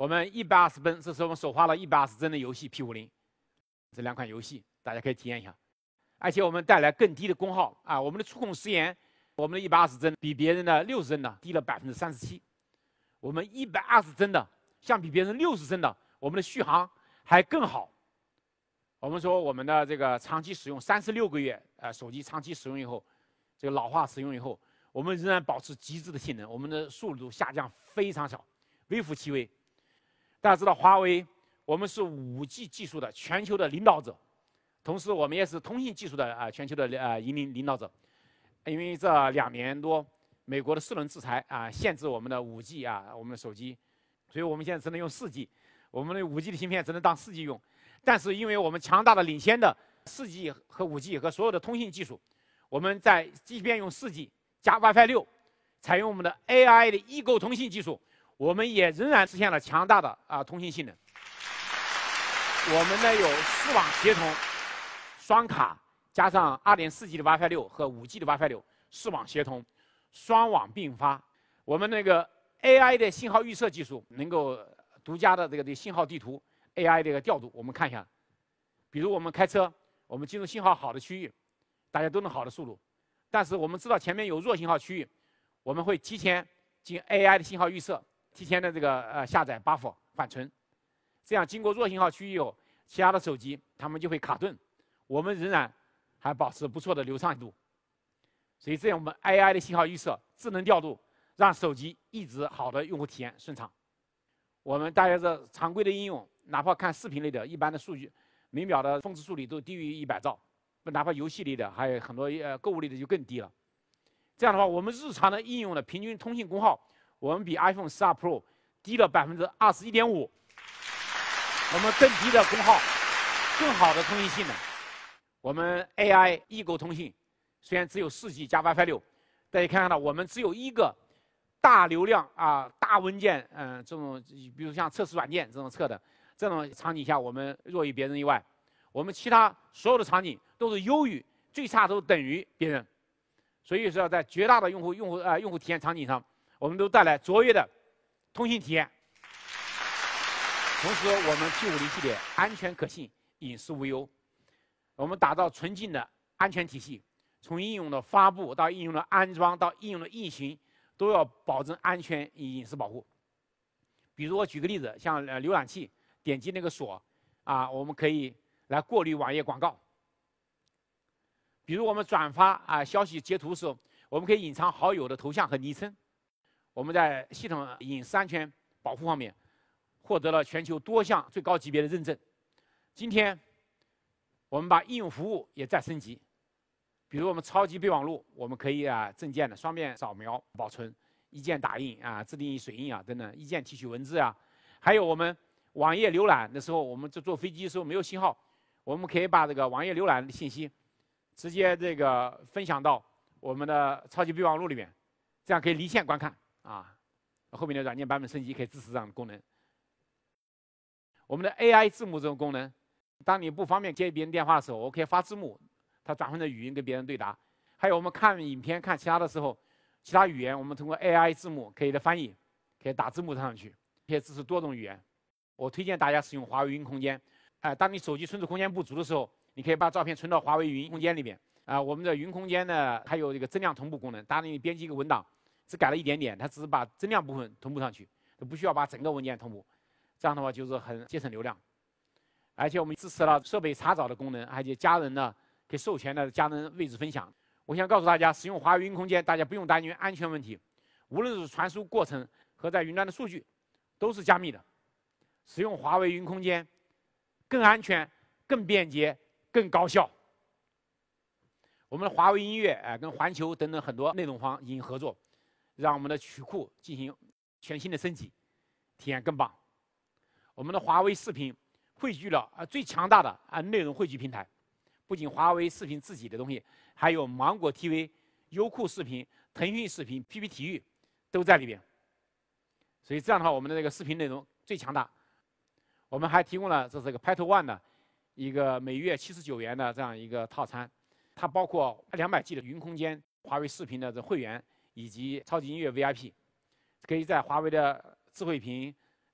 我们一百二十帧，这是我们首发了一百二十帧的游戏 P 五十，这两款游戏大家可以体验一下。而且我们带来更低的功耗啊，我们的触控时延，我们的一百二十帧比别人的六十帧的低了百分之三十七。我们一百二十帧的相比别人六十帧的，我们的续航还更好。我们说我们的这个长期使用三十六个月，呃，手机长期使用以后，这个老化使用以后，我们仍然保持极致的性能，我们的速度下降非常小，微乎其微。大家知道华为，我们是 五 G 技术的全球的领导者，同时我们也是通信技术的啊、呃、全球的呃引领领导者。因为这两年多，美国的四轮制裁啊、呃、限制我们的 五 G 啊我们的手机，所以我们现在只能用 四 G， 我们的 五 G 的芯片只能当 四 G 用。但是因为我们强大的领先的 四 G 和 五 G 和所有的通信技术，我们在即便用 四 G 加 WiFi 六，采用我们的 A I 的异构通信技术，我们也仍然实现了强大的啊、呃、通信性能。我们呢有四网协同、双卡加上 二点四 G 的 WiFi 六和 五 G 的 WiFi 六，四网协同，双网并发。我们那个 A I 的信号预测技术能够独家的这个这个信号地图 A I 这个调度，我们看一下。比如我们开车，我们进入信号好的区域，大家都能好的速度。但是我们知道前面有弱信号区域，我们会提前进 A I 的信号预测，提前的这个呃下载 buffer 缓存，这样经过弱信号区域以后，其他的手机它们就会卡顿，我们仍然还保持不错的流畅度。所以这样我们 A I 的信号预测、智能调度，让手机一直好的用户体验顺畅。我们大家的常规的应用，哪怕看视频类的，一般的数据，每秒的峰值速率都低于一百兆。哪怕游戏类的，还有很多呃购物类的就更低了。这样的话，我们日常的应用的平均通信功耗，我们比 iPhone 十二 Pro 低了百分之二十一点五。我们更低的功耗，更好的通信性能。我们 A I 异构通信虽然只有 四 G 加 WiFi 六，大家看到我们只有一个大流量啊、大文件，嗯、呃，这种比如像测试软件这种测的这种场景下，我们弱于别人以外，我们其他所有的场景都是优于，最差都等于别人。所以说，在绝大的用户用户呃用户体验场景上，我们都带来卓越的通信体验。同时，我们 P 五十系列安全可信、隐私无忧，我们打造纯净的安全体系，从应用的发布到应用的安装到应用的运行，都要保证安全与隐私保护。比如我举个例子，像呃浏览器点击那个锁啊，我们可以来过滤网页广告。比如我们转发啊消息截图的时候，我们可以隐藏好友的头像和昵称。我们在系统隐私安全保护方面获得了全球多项最高级别的认证。今天我们把应用服务也再升级，比如我们超级备忘录，我们可以啊证件的双面扫描保存，一键打印啊、自定义水印啊等等，一键提取文字啊，还有我们网页浏览的时候，我们这坐飞机的时候没有信号，我们可以把这个网页浏览的信息直接这个分享到我们的超级备忘录里面，这样可以离线观看啊。后面的软件版本升级可以支持这样的功能。我们的 A I 字幕这种功能，当你不方便接别人电话的时候，我可以发字幕，它转换成语音跟别人对答。还有我们看影片、看其他的时候，其他语言我们通过 A I 字幕可以的翻译，可以打字幕上去，可以支持多种语言。我推荐大家使用华为云空间。哎、呃，当你手机存储空间不足的时候，你可以把照片存到华为云空间里面。啊、呃，我们的云空间呢，还有这个增量同步功能。当你编辑一个文档，只改了一点点，它只是把增量部分同步上去，就不需要把整个文件同步。这样的话就是很节省流量。而且我们支持了设备查找的功能，而且家人呢可以授权的家人位置分享。我想告诉大家，使用华为云空间，大家不用担心安全问题，无论是传输过程和在云端的数据，都是加密的。使用华为云空间更安全、更便捷、更高效。我们的华为音乐啊、呃，跟环球等等很多内容方已经合作，让我们的曲库进行全新的升级，体验更棒。我们的华为视频汇聚了啊最强大的啊内容汇聚平台，不仅华为视频自己的东西，还有芒果 T V、优酷视频、腾讯视频、P P 体育都在里边。所以这样的话，我们的这个视频内容最强大。我们还提供了这是个 Petal One 的一个每月七十九元的这样一个套餐，它包括两百 G 的云空间、华为视频的这会员以及超级音乐 V I P， 可以在华为的智慧屏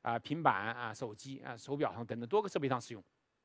啊、平板啊、手机啊、手表上等等多个设备上使用。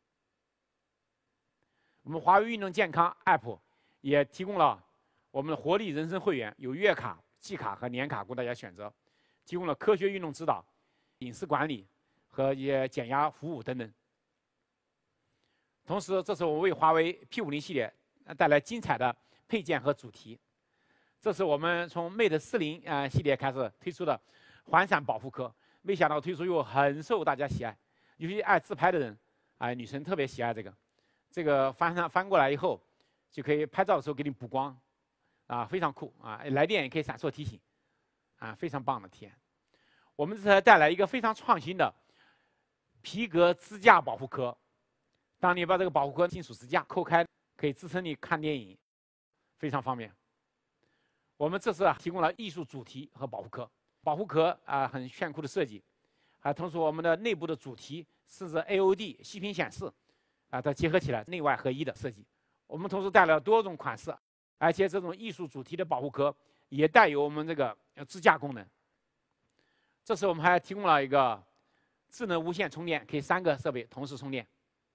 我们华为运动健康 App 也提供了我们的活力人生会员，有月卡、季卡和年卡供大家选择，提供了科学运动指导、饮食管理和一些减压服务等等。同时，这是我为华为 P 五十 系列带来精彩的配件和主题。这是我们从 Mate 四十呃系列开始推出的环闪保护壳，没想到推出又很受大家喜爱，尤其爱自拍的人，啊、呃，女生特别喜爱这个。这个翻上翻过来以后，就可以拍照的时候给你补光，啊，非常酷啊！来电也可以闪烁提醒，啊，非常棒的体验。我们这次还带来一个非常创新的皮革支架保护壳。当你把这个保护壳金属支架扣开，可以支撑你看电影，非常方便。我们这次啊提供了艺术主题和保护壳，保护壳啊很炫酷的设计，啊，同时我们的内部的主题甚至 A O D 息屏显示。啊，它结合起来内外合一的设计。我们同时带了多种款式，而且这种艺术主题的保护壳也带有我们这个支架功能。这次我们还提供了一个智能无线充电，可以三个设备同时充电。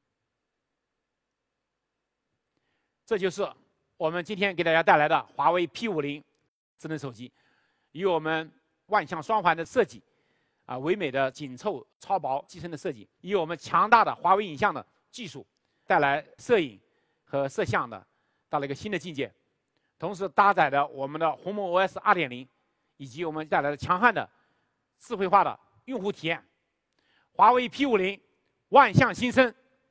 这就是我们今天给大家带来的华为 P 五十 智能手机，以我们万向双环的设计，啊，唯美的紧凑超薄机身的设计，以我们强大的华为影像的技术带来摄影和摄像的到了一个新的境界，同时搭载的我们的鸿蒙 O S 二点零，以及我们带来的强悍的智慧化的用户体验，华为 P 五十 万象新生。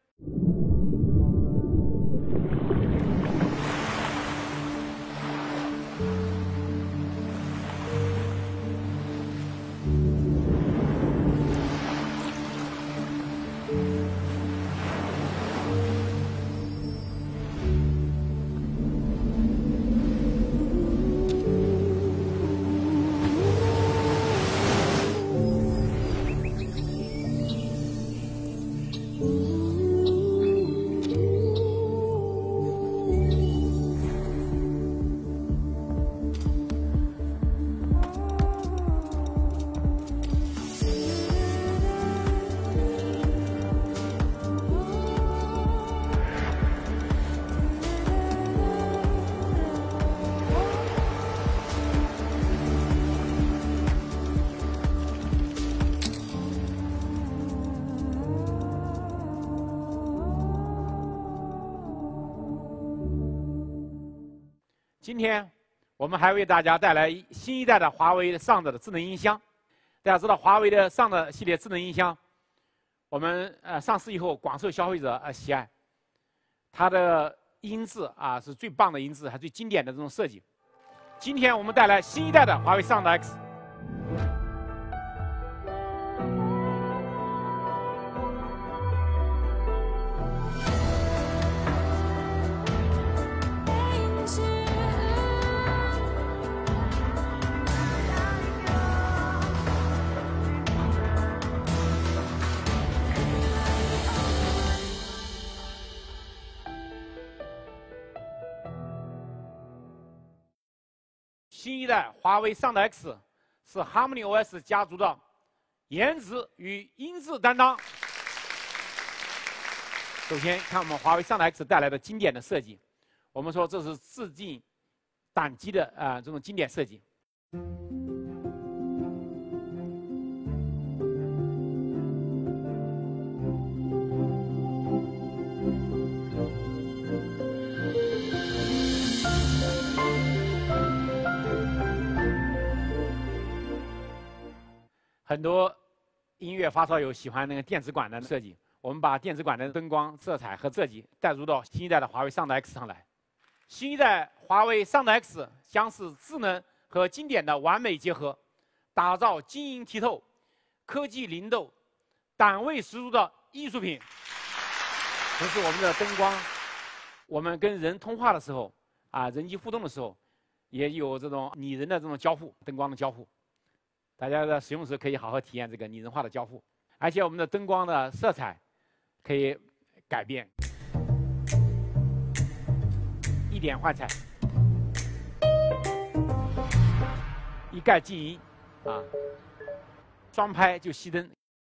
今天我们还为大家带来新一代的华为 Sound 的智能音箱。大家知道，华为的 Sound 系列智能音箱，我们呃上市以后广受消费者呃喜爱。它的音质啊是最棒的音质，还最经典的这种设计。今天我们带来新一代的华为 Sound X。新一代华为 Sound X 是 Harmony O S 家族的颜值与音质担当。首先看我们华为 Sound X 带来的经典的设计，我们说这是致敬胆机的啊、呃、这种经典设计。很多音乐发烧友喜欢那个电子管的设计，我们把电子管的灯光、色彩和设计带入到新一代的华为 Sound X 上来。新一代华为 Sound X 将是智能和经典的完美结合，打造晶莹剔透、科技灵动、胆味十足的艺术品。同时，我们的灯光，我们跟人通话的时候啊，人机互动的时候，也有这种拟人的这种交互，灯光的交互。大家在使用时可以好好体验这个拟人化的交互，而且我们的灯光的色彩可以改变，一点换彩，一概静音，啊，双拍就熄灯。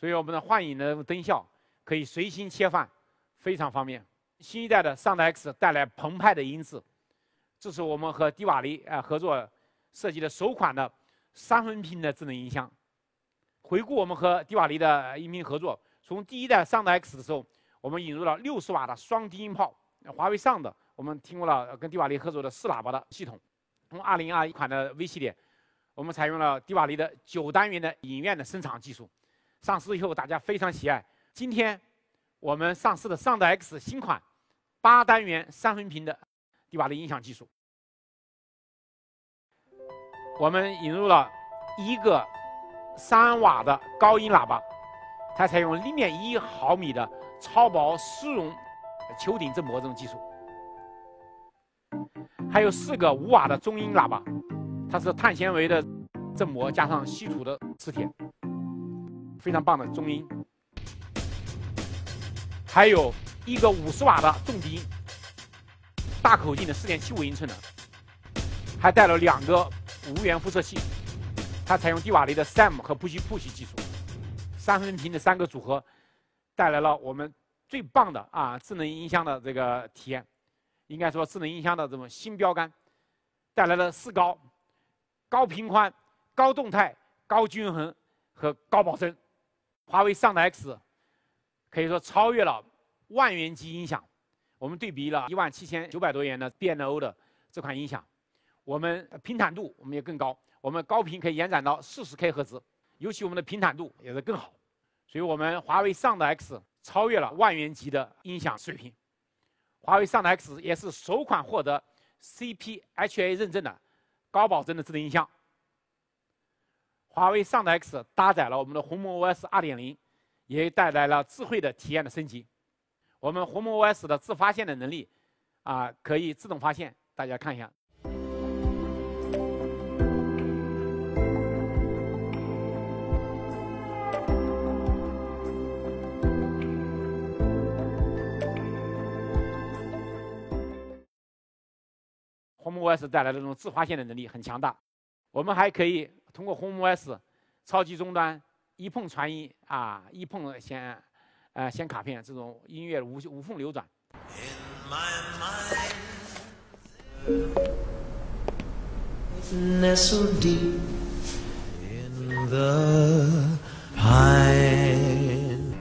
所以我们的幻影的灯效可以随心切换，非常方便。新一代的 Sound X 带来澎湃的音质，这是我们和迪瓦利啊合作设计的首款的三分频的智能音箱。回顾我们和迪瓦利的音频合作，从第一代 Sound X 的时候，我们引入了六十瓦的双低音炮，华为 Sound 我们听过了跟迪瓦利合作的四喇叭的系统。从二零二一款的 V 系列，我们采用了迪瓦利的九单元的影院的声场技术，上市以后大家非常喜爱。今天我们上市的 Sound X 新款八单元三分频的迪瓦利音响技术，我们引入了一个三瓦的高音喇叭，它采用零点一毫米的超薄丝绒球顶振膜这种技术，还有四个五瓦的中音喇叭，它是碳纤维的振膜加上稀土的磁铁，非常棒的中音。还有一个五十瓦的重低音，大口径的四点七五英寸的，还带了两个无源辐射器，它采用迪瓦利的 S A M 和 Push Push 技术，三分频的三个组合，带来了我们最棒的啊智能音箱的这个体验，应该说智能音箱的这种新标杆，带来了四高：高频宽、高动态、高均衡和高保真。华为 Sound X 可以说超越了万元级音响。我们对比了一万七千九百多元的 B and O 的这款音响，我们频坦度我们也更高，我们高频可以延展到四十 K 赫兹，尤其我们的频坦度也是更好。所以我们华为 Sound X 超越了万元级的音响水平。华为 Sound X 也是首款获得 C P H A 认证的高保真的智能音箱。华为 Sound X 搭载了我们的鸿蒙 O S 二点零，也带来了智慧的体验的升级。我们鸿蒙 O S 的自发现的能力，啊，可以自动发现。大家看一下。鸿蒙 O S 带来的这种自发现的能力很强大。我们还可以通过鸿蒙 O S 超级终端一碰传音啊，一碰显呃显卡片，这种音乐无无缝流转。 Nestled deep in the pine.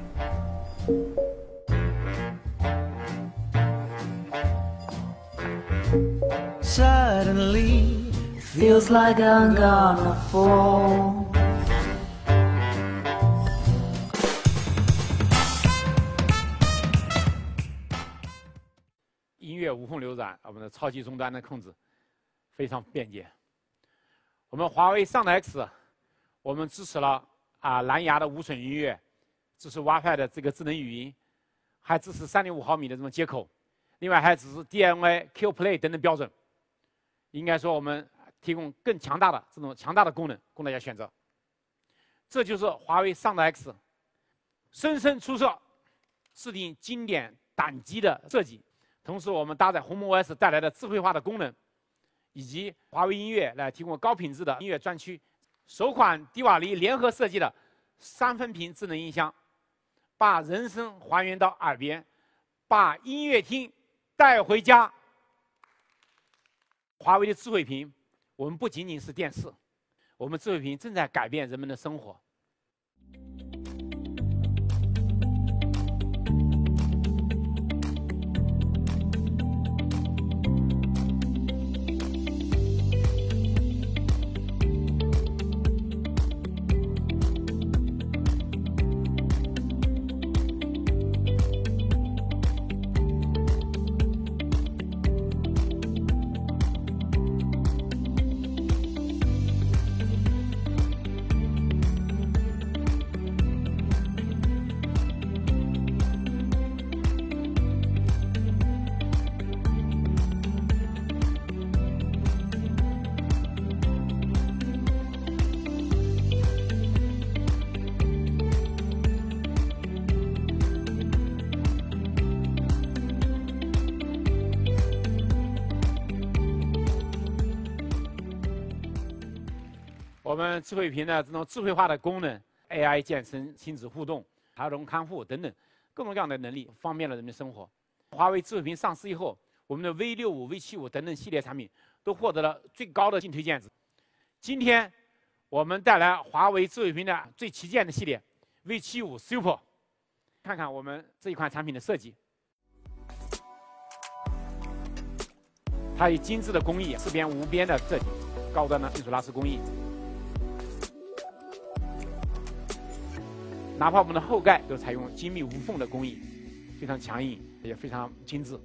Suddenly feels like I'm gonna fall. 音乐无缝流转，我们的超级终端的控制非常便捷。我们华为 Sound X， 我们支持了啊蓝牙的无损音乐，支持 WiFi 的这个智能语音，还支持三点五毫米的这种接口，另外还支持 D M I Q Play 等等标准。应该说，我们提供更强大的这种强大的功能供大家选择。这就是华为 Sound X， 深深出色，制定经典胆机的设计。同时，我们搭载鸿蒙 O S 带来的智慧化的功能，以及华为音乐来提供高品质的音乐专区。首款迪瓦利联合设计的三分频智能音箱，把人声还原到耳边，把音乐厅带回家。华为的智慧屏，我们不仅仅是电视，我们智慧屏正在改变人们的生活。我们智慧屏的这种智慧化的功能， A I 健身、亲子互动、儿童看护等等各种各样的能力，方便了人们生活。华为智慧屏上市以后，我们的 V 六五、V 七五等等系列产品都获得了最高的净推荐值。今天我们带来华为智慧屏的最旗舰的系列 V 七五 Super， 看看我们这一款产品的设计。它有精致的工艺，四边无边的设计，高端的金属拉丝工艺。哪怕我们的后盖都采用精密无缝的工艺，非常强硬，也非常精致。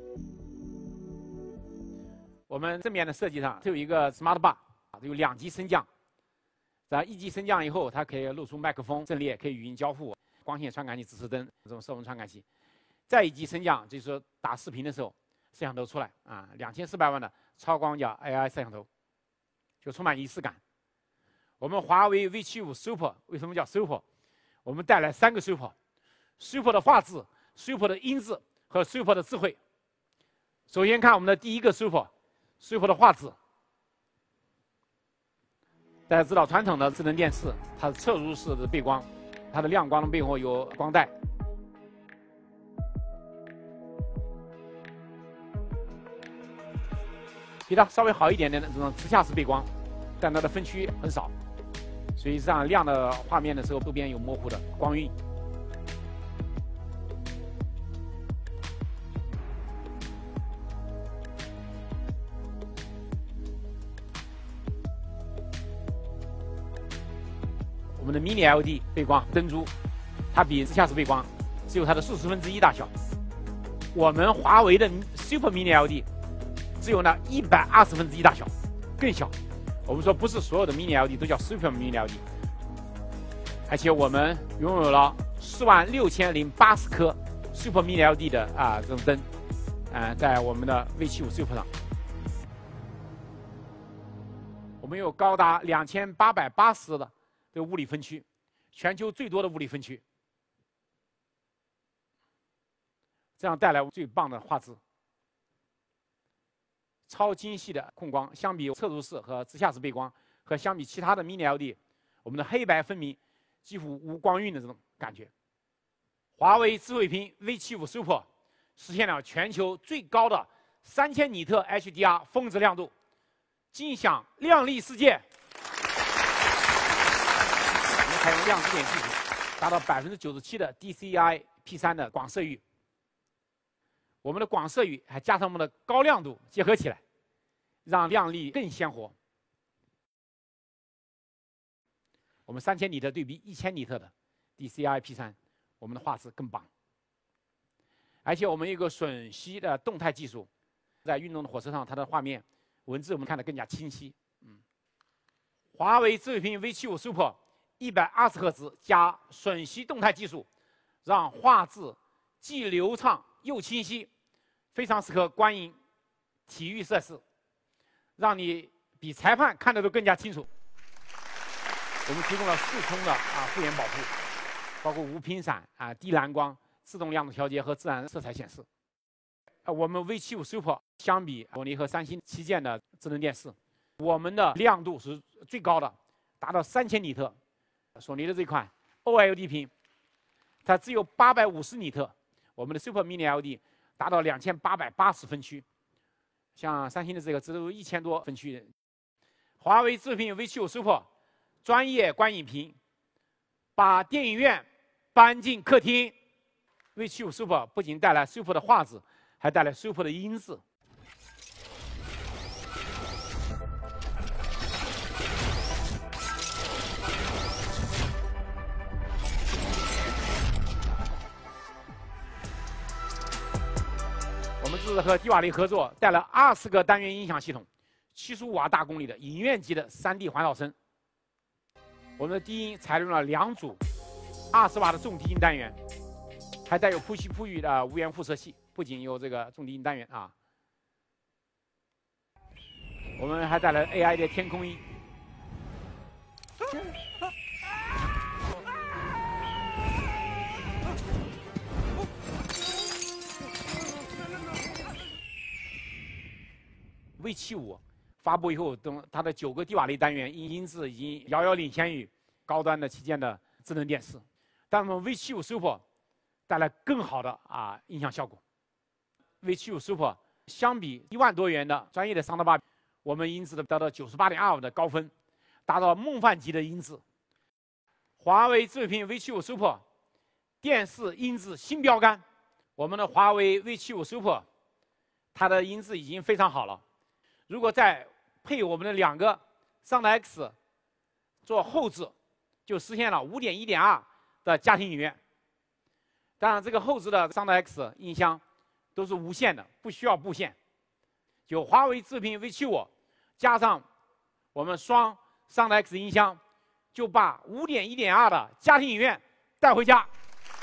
我们正面的设计上，它有一个 Smart Bar， 有两级升降。然后一级升降以后，它可以露出麦克风阵列，可以语音交互，光线传感器、指示灯这种色温传感器。再一级升降，就是说打视频的时候，摄像头出来啊，两千四百万的超广角 A I 摄像头，就充满仪式感。我们华为 V 七五 Super 为什么叫 Super？ 我们带来三个 Super：Super 的画质、Super 的音质和 Super 的智慧。首先看我们的第一个 Super，Super 的画质。大家知道，传统的智能电视它是侧入式的背光，它的亮光的背后有光带。比它稍微好一点点的这种直下式背光，但它的分区很少。所以这样亮的画面的时候，周边有模糊的光晕。我们的 Mini L E D 背光灯珠，它比直下式背光只有它的四十分之一大小。我们华为的 Super Mini L E D 只有呢一百二十分之一大小，更小。我们说不是所有的 Mini L E D 都叫 Super Mini L E D， 而且我们拥有了四万六千零八十颗 Super Mini L E D 的啊这种灯，啊、呃、在我们的 V 七五 Super 上，我们有高达两千八百八十的这个物理分区，全球最多的物理分区，这样带来最棒的画质。超精细的控光，相比侧入式和直下式背光，和相比其他的 Mini L E D， 我们的黑白分明，几乎无光晕的这种感觉。华为智慧屏 V 七五 Super 实现了全球最高的三千尼特 H D R 峰值亮度，尽享亮丽世界。我们采用量子点技术，达到百分之九十七的 D C I P 三 的广色域。我们的广色域还加上我们的高亮度结合起来，让亮丽更鲜活。我们三千尼特对比一千尼特的 D C I P 三， 我们的画质更棒。而且我们有一个吮吸的动态技术，在运动的火车上，它的画面文字我们看得更加清晰。嗯，华为智慧屏 V 七五 Super 一百二十赫兹加吮吸动态技术，让画质既流畅又清晰，非常适合观影体育设施，让你比裁判看的都更加清楚。我们提供了四重的啊护眼保护，包括无频闪啊、低蓝光、自动亮度调节和自然色彩显示。呃，我们 V 七五 Super 相比索尼和三星旗舰的智能电视，我们的亮度是最高的，达到三千尼特。索尼的这款 O L E D 屏，它只有八百五十尼特。我们的 Super Mini L E D 达到两千八百八十分区，像三星的这个只有一千多分区。华为智慧屏 V 七五 Super 专业观影屏，把电影院搬进客厅。V 七五 Super 不仅带来 Super 的画质，还带来 Super 的音质。我们这是和迪瓦雷合作，带了二十个单元音响系统，七十五瓦大功率的影院级的 三 D 环绕声。我们的低音采用了两组二十瓦的重低音单元，还带有扑吸扑语的无源辐射器，不仅有这个重低音单元啊，我们还带来 A I 的天空音。V 七五发布以后，等它的九个迪瓦雷单元音音质已经遥遥领先于高端的旗舰的智能电视，但我们 V 七十五 Super 带来更好的啊音响效果。V 七十五 Super 相比一万多元的专业的桑德巴，我们音质的达到 九十八点二五 的高分，达到梦幻级的音质。华为智慧屏 V 七十五 Super 电视音质新标杆，我们的华为 V 七十五 Super 它的音质已经非常好了。如果再配我们的两个桑德 X 做后置，就实现了 五点一点二 的家庭影院。当然，这个后置的桑德 X 音箱都是无线的，不需要布线。就华为智慧屏 V 七十五 加上我们双桑德 X 音箱，就把 五点一点二 的家庭影院带回家。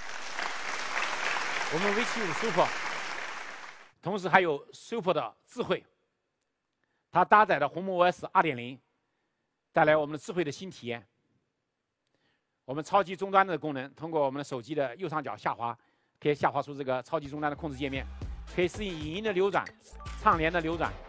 我们 V 七十五 Super 同时还有 Super 的智慧，它搭载的鸿蒙 O S 二点零，带来我们的智慧的新体验。我们超级终端的功能，通过我们的手机的右上角下滑，可以下滑出这个超级终端的控制界面，可以适应影音的流转、畅联的流转。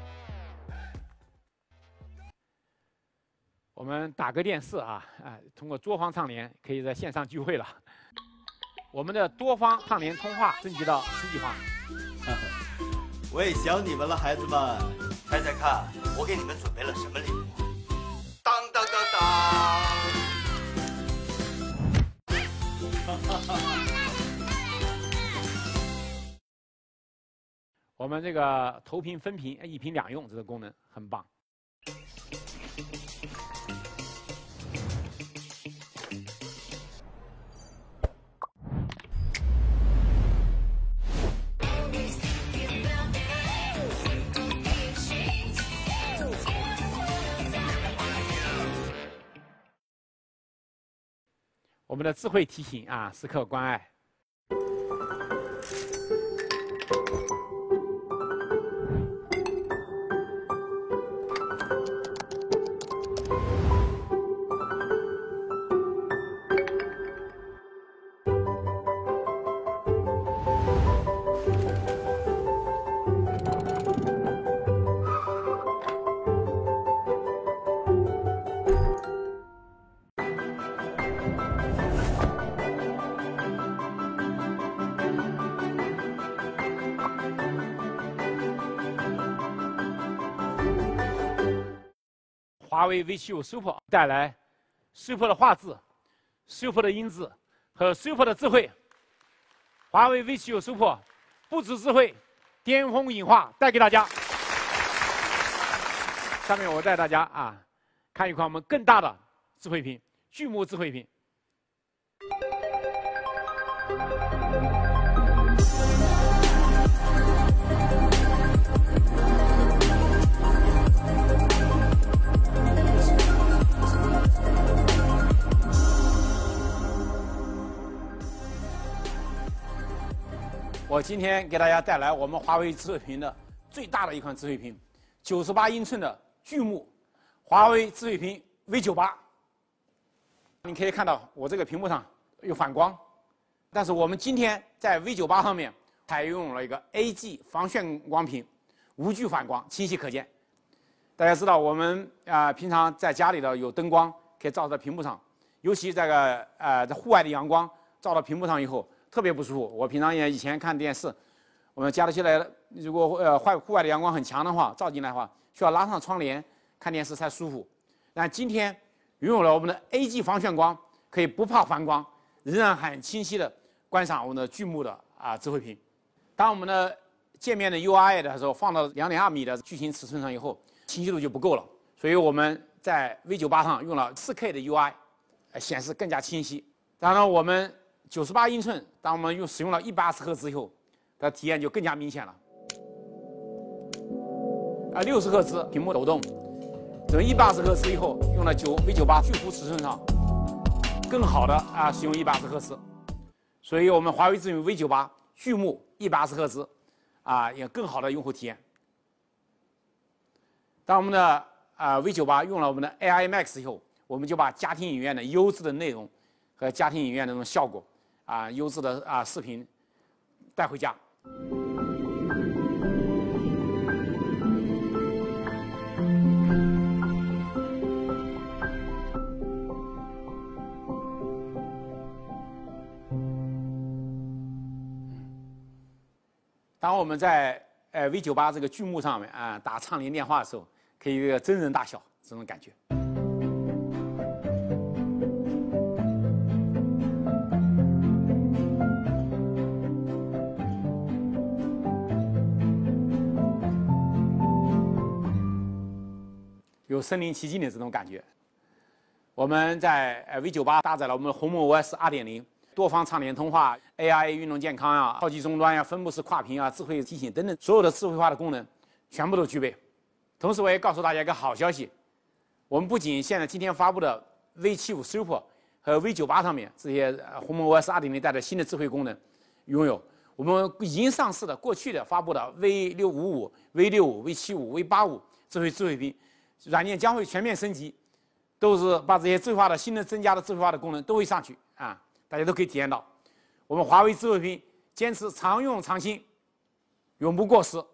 我们打个电视啊，啊，通过多方畅联，可以在线上聚会了。我们的多方畅联通话升级到十几话。 我也想你们了，孩子们，猜猜看，我给你们准备了什么礼物？当当当当！ 我们这个投屏分屏一屏两用这个功能很棒。我们的智慧提醒啊，时刻关爱。华为 V 七十五 Super 带来 Super 的画质、Super 的音质和 Super 的智慧。华为 V 七十五 Super 不止智慧，巅峰影画带给大家。下面我带大家啊看一款我们更大的智慧屏——巨幕智慧屏。我今天给大家带来我们华为智慧屏的最大的一款智慧屏，九十八英寸的巨幕华为智慧屏 V 九十八。你可以看到我这个屏幕上有反光，但是我们今天在 V 九十八上面采用了一个 A G 防眩光屏，无惧反光，清晰可见。大家知道我们啊、呃、平常在家里的有灯光可以照在屏幕上，尤其这个呃在户外的阳光照到屏幕上以后。特别不舒服。我平常也以前看电视，我们家里起来，如果呃户户外的阳光很强的话，照进来的话，需要拉上窗帘看电视才舒服。但今天拥有了我们的 A G 防眩光，可以不怕反光，仍然很清晰的观赏我们的巨幕的啊智慧屏。当我们的界面的 U I 的时候，放到两点二米的巨型尺寸上以后，清晰度就不够了。所以我们在 V 九十八上用了 四K 的 U I， 显示更加清晰。当然我们九十八英寸，当我们用使用了一百二十赫兹以后，它体验就更加明显了。啊，六十赫兹屏幕抖动，等一百二十赫兹以后，用了九 V 九十八巨幅尺寸上，更好的啊使用一百二十赫兹。所以我们华为智慧 V 九十八巨幕一百二十赫兹，啊有更好的用户体验。当我们的啊 V 九十八用了我们的 A I Max 以后，我们就把家庭影院的优质的内容和家庭影院的那种效果。啊，优质的啊视频带回家。 当我们在呃 V 九八这个剧目上面啊、呃、打畅联电话的时候，可以有一个真人大小这种感觉。有身临其境的这种感觉。我们在呃 V 九八搭载了我们的鸿蒙 O S 二点零，多方畅联通话、A I 运动健康呀、超级终端呀、分布式跨屏啊、智慧提醒等等，所有的智慧化的功能全部都具备。同时，我也告诉大家一个好消息，我们不仅现在今天发布的 V 七五 Super 和 V 九八上面这些鸿蒙 O S 二点零带的新的智慧功能拥有，我们已经上市的过去的发布的 V 六五五、V 六五、V 七五、V 八五智慧智慧屏软件将会全面升级，都是把这些智慧化的新的增加的智慧化的功能都会上去啊，大家都可以体验到。我们华为智慧屏坚持常用常新，永不过时。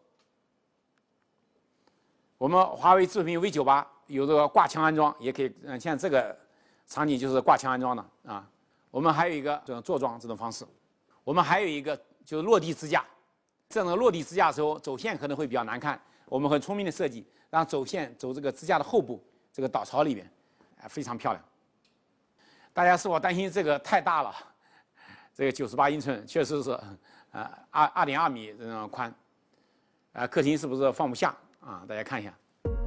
我们华为智慧屏 V 九八有这个挂墙安装，也可以，嗯，像这个场景就是挂墙安装的啊。我们还有一个这种座装这种方式，我们还有一个就是落地支架。这种落地支架的时候，走线可能会比较难看，我们很聪明的设计，让走线走这个支架的后部这个导槽里面，啊，非常漂亮。大家是否担心这个太大了？这个九十八英寸确实是，呃，二二点二米这种宽，啊，客厅是不是放不下？啊，大家看一下，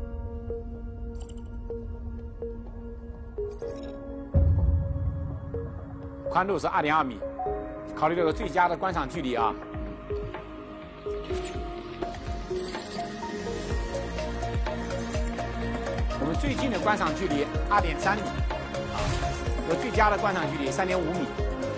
宽度是二点二米，考虑这个最佳的观赏距离啊。我们最近的观赏距离二点三米，啊，和最佳的观赏距离三点五米。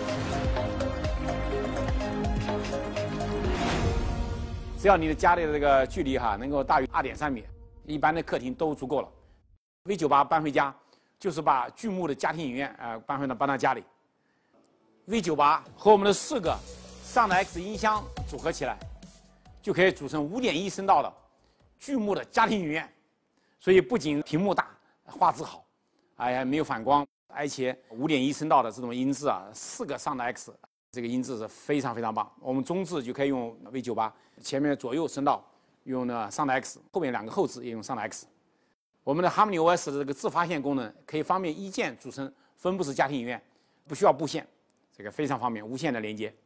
只要你的家里的这个距离哈能够大于二点三米，一般的客厅都足够了。V 九八搬回家，就是把巨幕的家庭影院啊、呃、搬回到搬到家里。V 九八和我们的四个 Sound X 音箱组合起来，就可以组成五点一声道的巨幕的家庭影院。所以不仅屏幕大，画质好，哎呀没有反光，而且五点一声道的这种音质啊，四个 Sound X。这个音质是非常非常棒。我们中置就可以用 V 九八，前面左右声道用的 Sound X， 后面两个后置也用 Sound X。我们的 Harmony O S 的这个自发线功能可以方便一键组成分布式家庭影院，不需要布线，这个非常方便，无线的连接。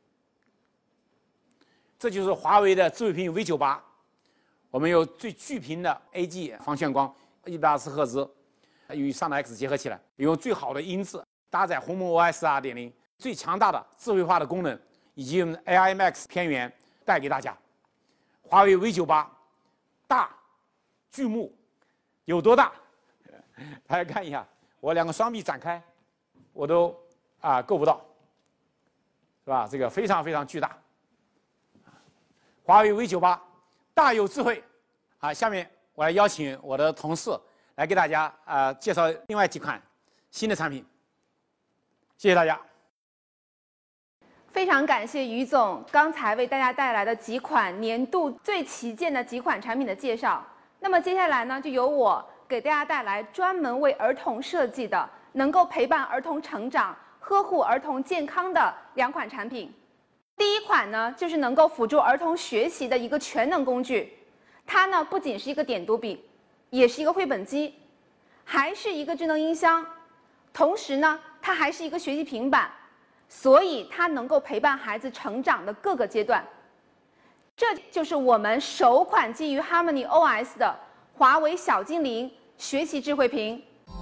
这就是华为的智慧屏 V 九八，我们有最巨屏的 A G 防眩光，一百二十赫兹，与 Sound X 结合起来，用最好的音质，搭载鸿蒙 O S 二点零。最强大的智慧化的功能，以及 A I Max 片源带给大家。华为 V 九八大巨幕有多大？大家看一下，我两个双臂展开，我都啊够不到，是吧？这个非常非常巨大。华为 V 九八大有智慧啊！下面我来邀请我的同事来给大家啊介绍另外几款新的产品。谢谢大家。 非常感谢于总刚才为大家带来的几款年度最旗舰的几款产品的介绍。那么接下来呢，就由我给大家带来专门为儿童设计的，能够陪伴儿童成长、呵护儿童健康的两款产品。第一款呢，就是能够辅助儿童学习的一个全能工具。它呢，不仅是一个点读笔，也是一个绘本机，还是一个智能音箱，同时呢，它还是一个学习平板。所以它能够陪伴孩子成长的各个阶段，这就是我们首款基于 Harmony O S 的华为小精灵学习智慧屏。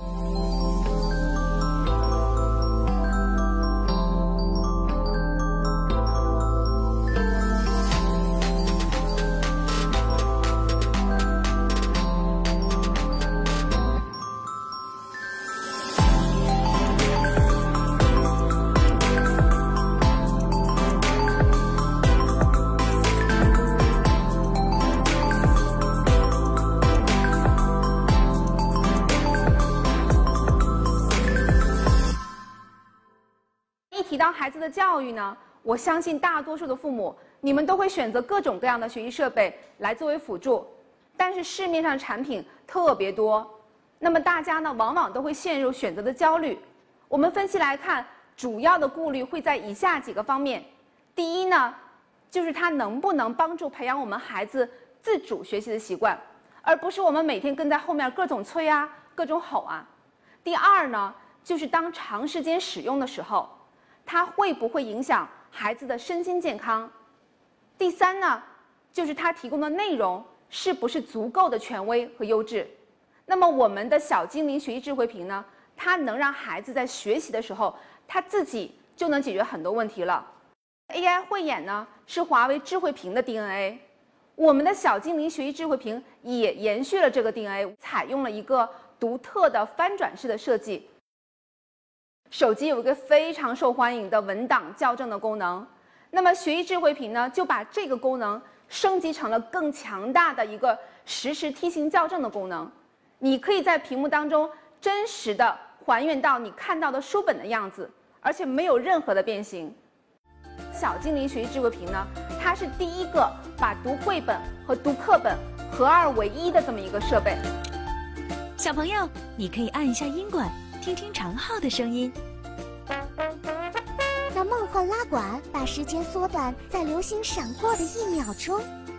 提到孩子的教育呢，我相信大多数的父母，你们都会选择各种各样的学习设备来作为辅助，但是市面上产品特别多，那么大家呢，往往都会陷入选择的焦虑。我们分析来看，主要的顾虑会在以下几个方面。第一呢， 就是它能不能帮助培养我们孩子自主学习的习惯，而不是我们每天跟在后面各种催啊、各种吼啊。第二呢，就是当长时间使用的时候，它会不会影响孩子的身心健康？第三呢，就是它提供的内容是不是足够的权威和优质？那么我们的小精灵学习智慧屏呢，它能让孩子在学习的时候，他自己就能解决很多问题了。A I 慧眼呢是华为智慧屏的 D N A， 我们的小精灵学习智慧屏也延续了这个 D N A， 采用了一个独特的翻转式的设计。手机有一个非常受欢迎的文档校正的功能，那么学习智慧屏呢就把这个功能升级成了更强大的一个实时梯形校正的功能。你可以在屏幕当中真实的还原到你看到的书本的样子，而且没有任何的变形。小精灵学习智慧屏呢，它是第一个把读绘本和读课本合二为一的这么一个设备。 小朋友，你可以按一下音管，听听长浩的声音。 让梦幻拉管把时间缩短在流星闪过的一秒钟。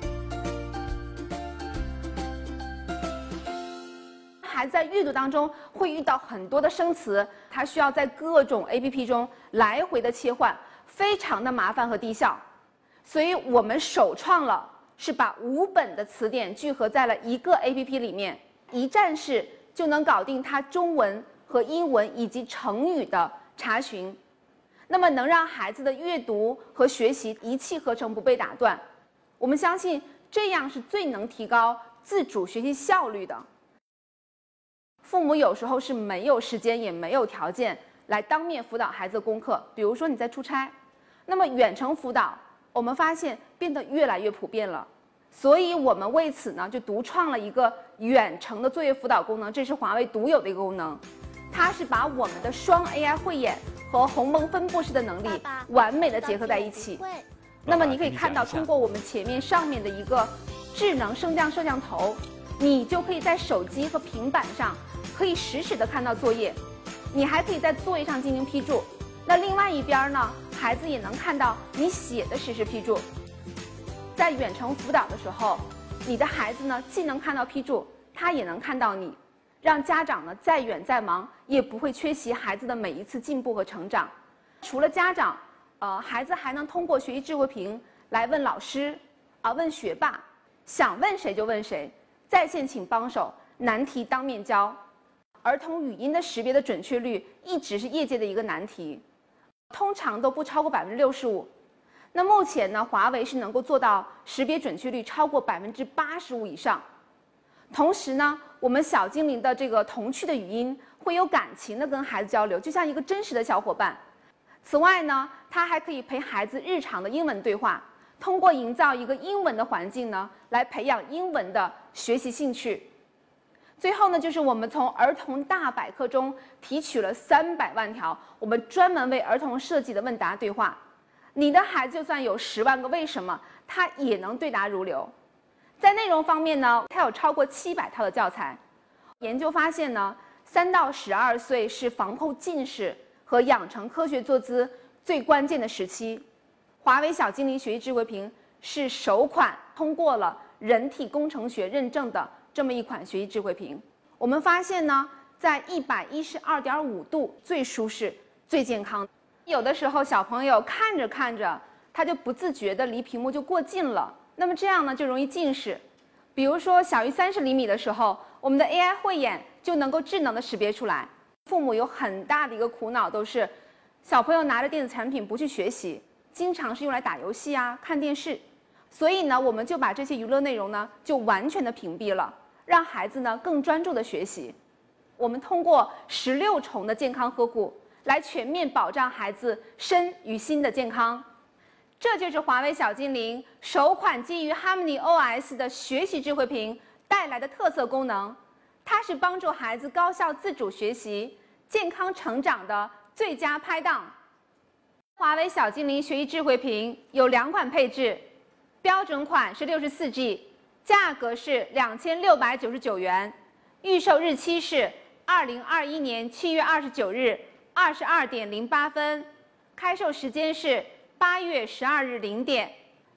孩子在阅读当中会遇到很多的生词，他需要在各种 A P P 中来回的切换，非常的麻烦和低效。所以我们首创了是把五本的词典聚合在了一个 A P P 里面，一站式就能搞定它中文和英文以及成语的查询，那么能让孩子的阅读和学习一气呵成，不被打断。我们相信这样是最能提高自主学习效率的。父母有时候是没有时间也没有条件来当面辅导孩子的功课，比如说你在出差，那么远程辅导我们发现变得越来越普遍了，所以我们为此呢就独创了一个远程的作业辅导功能，这是华为独有的一个功能，它是把我们的双 A I 慧眼和鸿蒙分布式的能力完美的结合在一起。那么你可以看到，通过我们前面上面的一个智能升降摄像头，你就可以在手机和平板上可以实时的看到作业，你还可以在作业上进行批注。那另外一边呢，孩子也能看到你写的实时批注。在远程辅导的时候，你的孩子呢既能看到批注，他也能看到你，让家长呢再远再忙也不会缺席孩子的每一次进步和成长。除了家长，呃，孩子还能通过学习智慧屏来问老师，啊、呃，问学霸，想问谁就问谁，在线请帮手，难题当面教。儿童语音的识别的准确率一直是业界的一个难题，通常都不超过百分之六十五。那目前呢，华为是能够做到识别准确率超过百分之八十五以上。同时呢，我们小精灵的这个童趣的语音会有感情的跟孩子交流，就像一个真实的小伙伴。此外呢，它还可以陪孩子日常的英文对话，通过营造一个英文的环境呢，来培养英文的学习兴趣。最后呢，就是我们从儿童大百科中提取了三百万条我们专门为儿童设计的问答对话。你的孩子就算有十万个为什么，他也能对答如流。在内容方面呢，它有超过七百套的教材。研究发现呢，三到十二岁是防控近视和养成科学坐姿最关键的时期。华为小精灵学习智慧屏是首款通过了人体工程学认证的这么一款学习智慧屏。我们发现呢，在一百一十二点五度最舒适、最健康。有的时候小朋友看着看着，他就不自觉的离屏幕就过近了，那么这样呢就容易近视。比如说小于三十厘米的时候，我们的 A I 慧眼就能够智能的识别出来。父母有很大的一个苦恼都是，小朋友拿着电子产品不去学习，经常是用来打游戏啊、看电视。所以呢，我们就把这些娱乐内容呢就完全的屏蔽了，让孩子呢更专注的学习。我们通过十六重的健康呵护，来全面保障孩子身与心的健康。这就是华为小精灵首款基于 Harmony O S 的学习智慧屏带来的特色功能，它是帮助孩子高效自主学习、健康成长的最佳拍档。华为小精灵学习智慧屏有两款配置，标准款是六十四 G， 价格是两千六百九十九元，预售日期是二零二一年七月二十九日二十二点零八分，开售时间是八月十二日零点。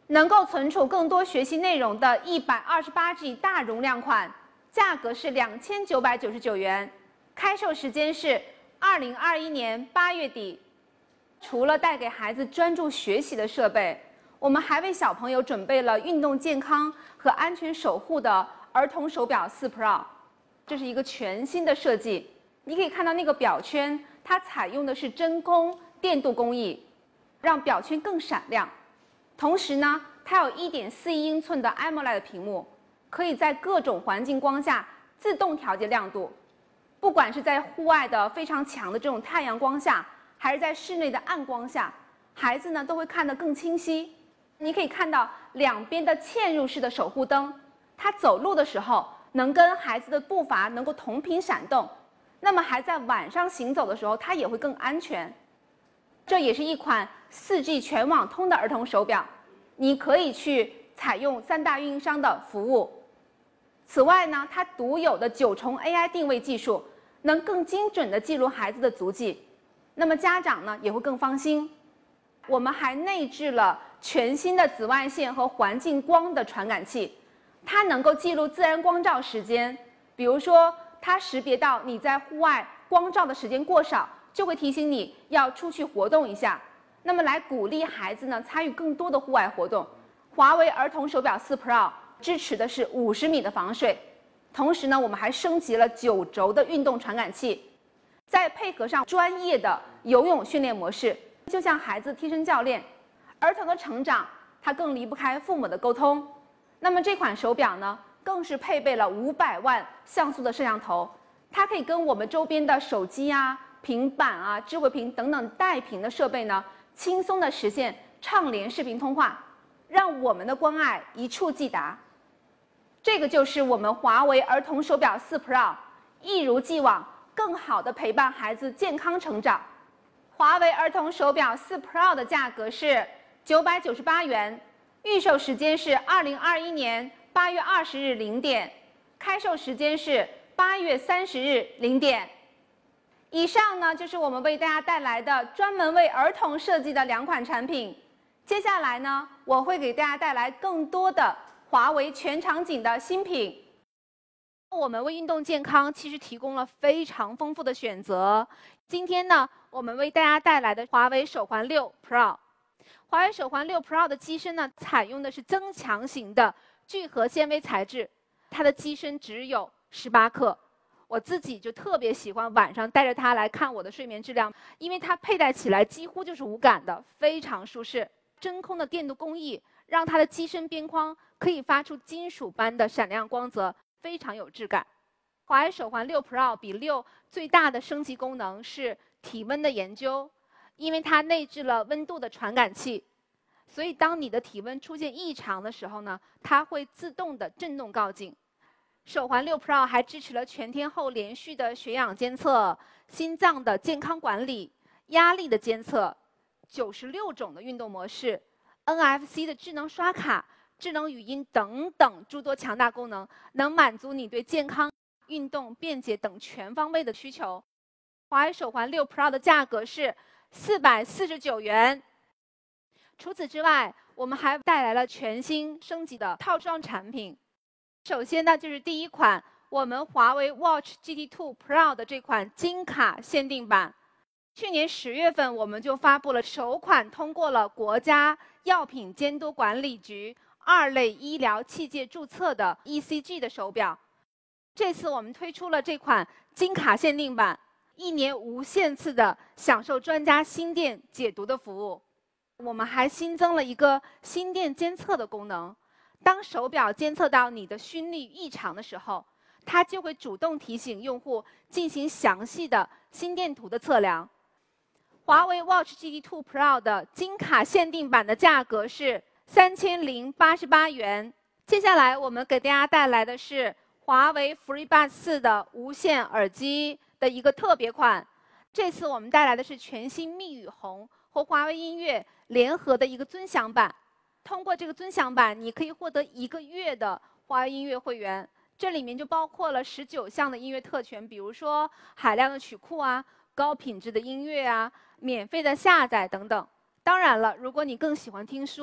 能够存储更多学习内容的一百二十八 G 大容量款，价格是两千九百九十九元，开售时间是二零二一年八月底。除了带给孩子专注学习的设备，我们还为小朋友准备了运动健康和安全守护的儿童手表四 Pro， 这是一个全新的设计。你可以看到那个表圈，它采用的是真空电镀工艺，让表圈更闪亮。同时呢，它有 一点四一英寸的 AMOLED 屏幕，可以在各种环境光下自动调节亮度。不管是在户外的非常强的这种太阳光下，还是在室内的暗光下，孩子呢都会看得更清晰。你可以看到两边的嵌入式的守护灯，它走路的时候能跟孩子的步伐能够同频闪动，那么还在晚上行走的时候，它也会更安全。这也是一款 四 G 全网通的儿童手表，你可以去采用三大运营商的服务。此外呢，它独有的九重 A I 定位技术，能更精准地记录孩子的足迹。那么家长呢也会更放心。我们还内置了全新的紫外线和环境光的传感器，它能够记录自然光照时间，比如说它识别到你在户外光照的时间过少，就会提醒你要出去活动一下。那么来鼓励孩子呢参与更多的户外活动。华为儿童手表四 Pro 支持的是五十米的防水，同时呢我们还升级了九轴的运动传感器。再配合上专业的游泳训练模式，就像孩子贴身教练。儿童的成长，它更离不开父母的沟通。那么这款手表呢，更是配备了五百万像素的摄像头，它可以跟我们周边的手机啊、平板啊、智慧屏等等带屏的设备呢，轻松的实现畅联视频通话，让我们的关爱一触即达。这个就是我们华为儿童手表四 Pro， 一如既往，更好的陪伴孩子健康成长。华为儿童手表四 Pro 的价格是九百九十八元，预售时间是二零二一年八月二十日零点，开售时间是八月三十日零点。以上呢就是我们为大家带来的专门为儿童设计的两款产品。接下来呢，我会给大家带来更多的华为全场景的新品。我们为运动健康其实提供了非常丰富的选择。今天呢，我们为大家带来的华为手环六 Pro。华为手环六 Pro 的机身呢，采用的是增强型的聚合纤维材质，它的机身只有十八克。我自己就特别喜欢晚上带着它来看我的睡眠质量，因为它佩戴起来几乎就是无感的，非常舒适。真空的电镀工艺让它的机身边框可以发出金属般的闪亮光泽，非常有质感。华为手环六 Pro 比六最大的升级功能是体温的研究，因为它内置了温度的传感器，所以当你的体温出现异常的时候呢，它会自动的震动告警。手环六 Pro 还支持了全天候连续的血氧监测、心脏的健康管理、压力的监测、九十六种的运动模式、N F C 的智能刷卡、智能语音等等诸多强大功能，能满足你对健康、运动、便捷等全方位的需求。华为手环六 Pro 的价格是四百四十九元。除此之外，我们还带来了全新升级的套装产品。首先呢，就是第一款我们华为 Watch G T 二 Pro 的这款金卡限定版。去年十月份，我们就发布了首款通过了国家药品监督管理局二类医疗器械注册的 E C G 的手表。这次我们推出了这款金卡限定版，一年无限次的享受专家心电解读的服务。我们还新增了一个心电监测的功能，当手表监测到你的心率异常的时候，它就会主动提醒用户进行详细的心电图的测量。华为 Watch G T 二 Pro 的金卡限定版的价格是三千零八十八元。接下来我们给大家带来的是华为 FreeBuds 四的无线耳机的一个特别款。这次我们带来的是全新蜜语红和华为音乐联合的一个尊享版。通过这个尊享版，你可以获得一个月的华为音乐会员，这里面就包括了十九项的音乐特权，比如说海量的曲库啊、高品质的音乐啊、免费的下载等等。当然了，如果你更喜欢听书，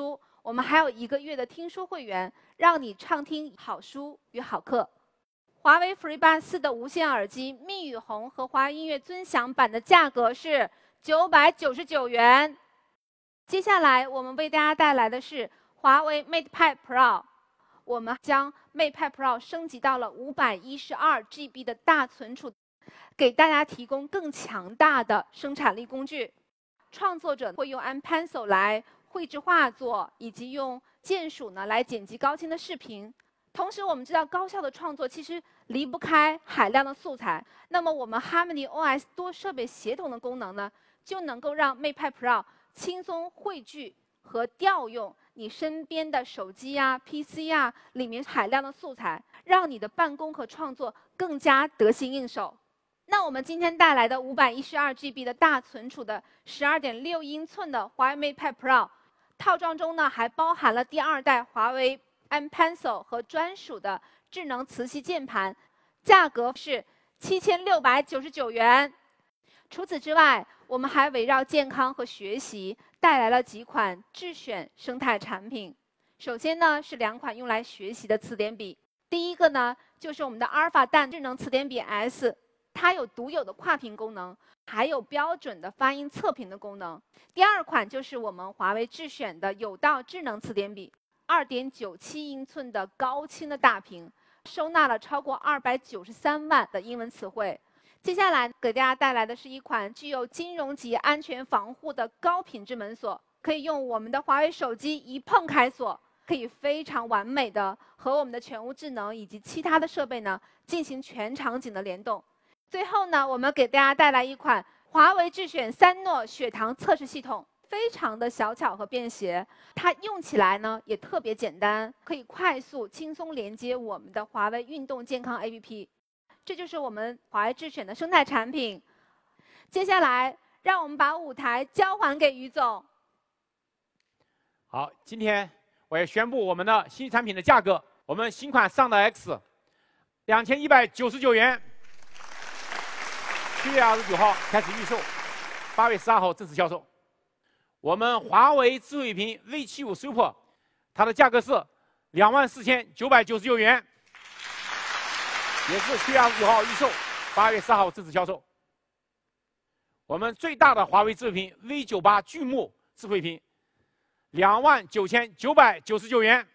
我们还有一个月的听书会员，让你畅听好书与好课。华为 FreeBuds 四的无线耳机蜜语红和华为音乐尊享版的价格是九百九十九元。接下来我们为大家带来的是华为 MatePad Pro， 我们将 MatePad Pro 升级到了五百一十二 G B 的大存储，给大家提供更强大的生产力工具。创作者会用 M Pencil 来绘制画作，以及用键鼠呢来剪辑高清的视频。同时，我们知道高效的创作其实离不开海量的素材。那么，我们 Harmony O S 多设备协同的功能呢，就能够让 MatePad Pro 轻松汇聚和调用你身边的手机呀、P C 呀里面海量的素材，让你的办公和创作更加得心应手。那我们今天带来的五百一十二 G B 的大存储的十二点六英寸的华为 MatePad Pro 套装中呢，还包含了第二代华为 M Pencil 和专属的智能磁吸键盘，价格是七千六百九十九元。除此之外，我们还围绕健康和学习带来了几款智选生态产品。首先呢，是两款用来学习的词典笔。第一个呢，就是我们的阿尔法蛋智能词典笔 S， 它有独有的跨屏功能，还有标准的发音测评的功能。第二款就是我们华为智选的有道智能词典笔。二点九七英寸的高清的大屏，收纳了超过二百九十三万的英文词汇。接下来给大家带来的是一款具有金融级安全防护的高品质门锁，可以用我们的华为手机一碰开锁，可以非常完美的和我们的全屋智能以及其他的设备呢进行全场景的联动。最后呢，我们给大家带来一款华为智选三诺血糖测试系统。非常的小巧和便携，它用起来呢也特别简单，可以快速轻松连接我们的华为运动健康 A P P。这就是我们华为智选的生态产品。接下来，让我们把舞台交还给于总。 好，今天我要宣布我们的新产品的价格。我们新款尚德 X， 两千一百九十九元，七月二十九号开始预售，八月十二号正式销售。我们华为智慧屏 V 七五 Super， 它的价格是两万四千九百九十九元，也是七月二十九号预售，八月十号正式销售。我们最大的华为智慧屏 V 九八 巨幕智慧屏，两万九千九百九十九元。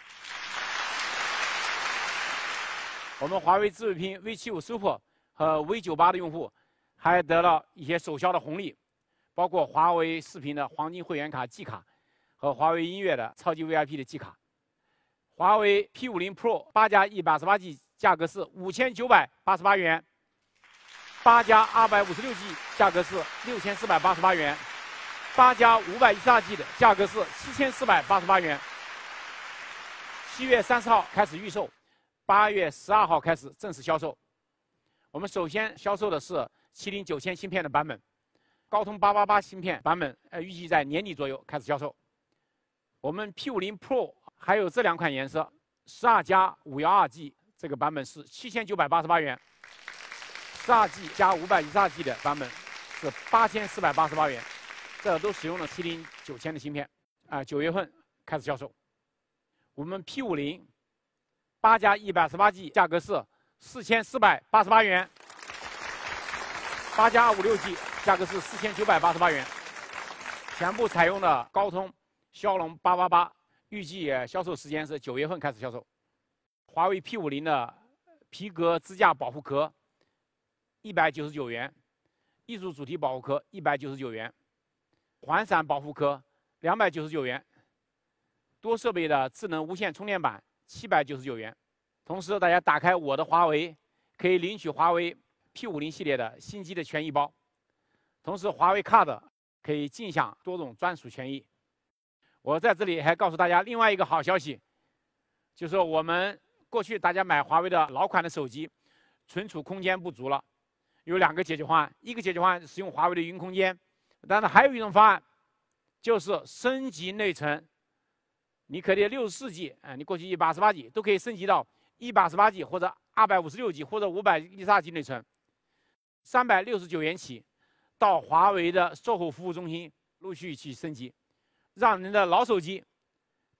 我们华为智慧屏 V 七五 Super 和 V 九八的用户还得了一些首销的红利。包括华为视频的黄金会员卡 G 卡和华为音乐的超级 V I P 的 G 卡。华为 P 五十 Pro 八加一百二十八 G 价格是五千九百八十八元，八加二百五十六 G 价格是六千四百八十八元，八加五百一十二 G 的价格是七千四百八十八元。七月三十号开始预售，八月十二号开始正式销售。我们首先销售的是麒麟九千芯片的版本。高通八八八芯片版本，呃，预计在年底左右开始销售。我们 P 五十 Pro 还有这两款颜色，十二加五幺二 G 这个版本是七千九百八十八元，十二 G 加五百一十二 G 的版本是八千四百八十八元。这都使用了麒麟九千的芯片，啊、呃，九月份开始销售。我们 P 五十 八加一百二十八 G 价格是四千四百八十八元，八加二五六 G。价格是四千九百八十八元，全部采用了高通骁龙八八八，预计销售时间是九月份开始销售。华为 P 五十 的皮革支架保护壳一百九十九元，艺术主题保护壳一百九十九元，环闪保护壳两百九十九元，多设备的智能无线充电板七百九十九元。同时，大家打开我的华为，可以领取华为 P 五十 系列的新机的权益包。同时，华为 Card 可以尽享多种专属权益。我在这里还告诉大家另外一个好消息，就是我们过去大家买华为的老款的手机，存储空间不足了，有两个解决方案。一个解决方案使用华为的云空间，但是还有一种方案，就是升级内存。你可以六十四 G， 啊，你过去一百二十八 G 都可以升级到一百二十八 G 或者二百五十六 G 或者五百一十二 G 内存，三百六十九元起。到华为的售后服务中心陆续去升级，让您的老手机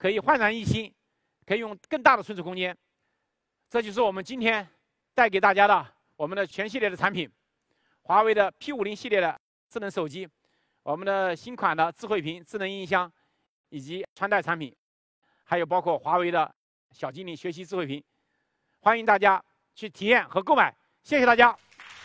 可以焕然一新，可以用更大的存储空间。这就是我们今天带给大家的我们的全系列的产品，华为的 P 五零 系列的智能手机，我们的新款的智慧屏、智能音箱，以及穿戴产品，还有包括华为的小精灵学习智慧屏，欢迎大家去体验和购买，谢谢大家。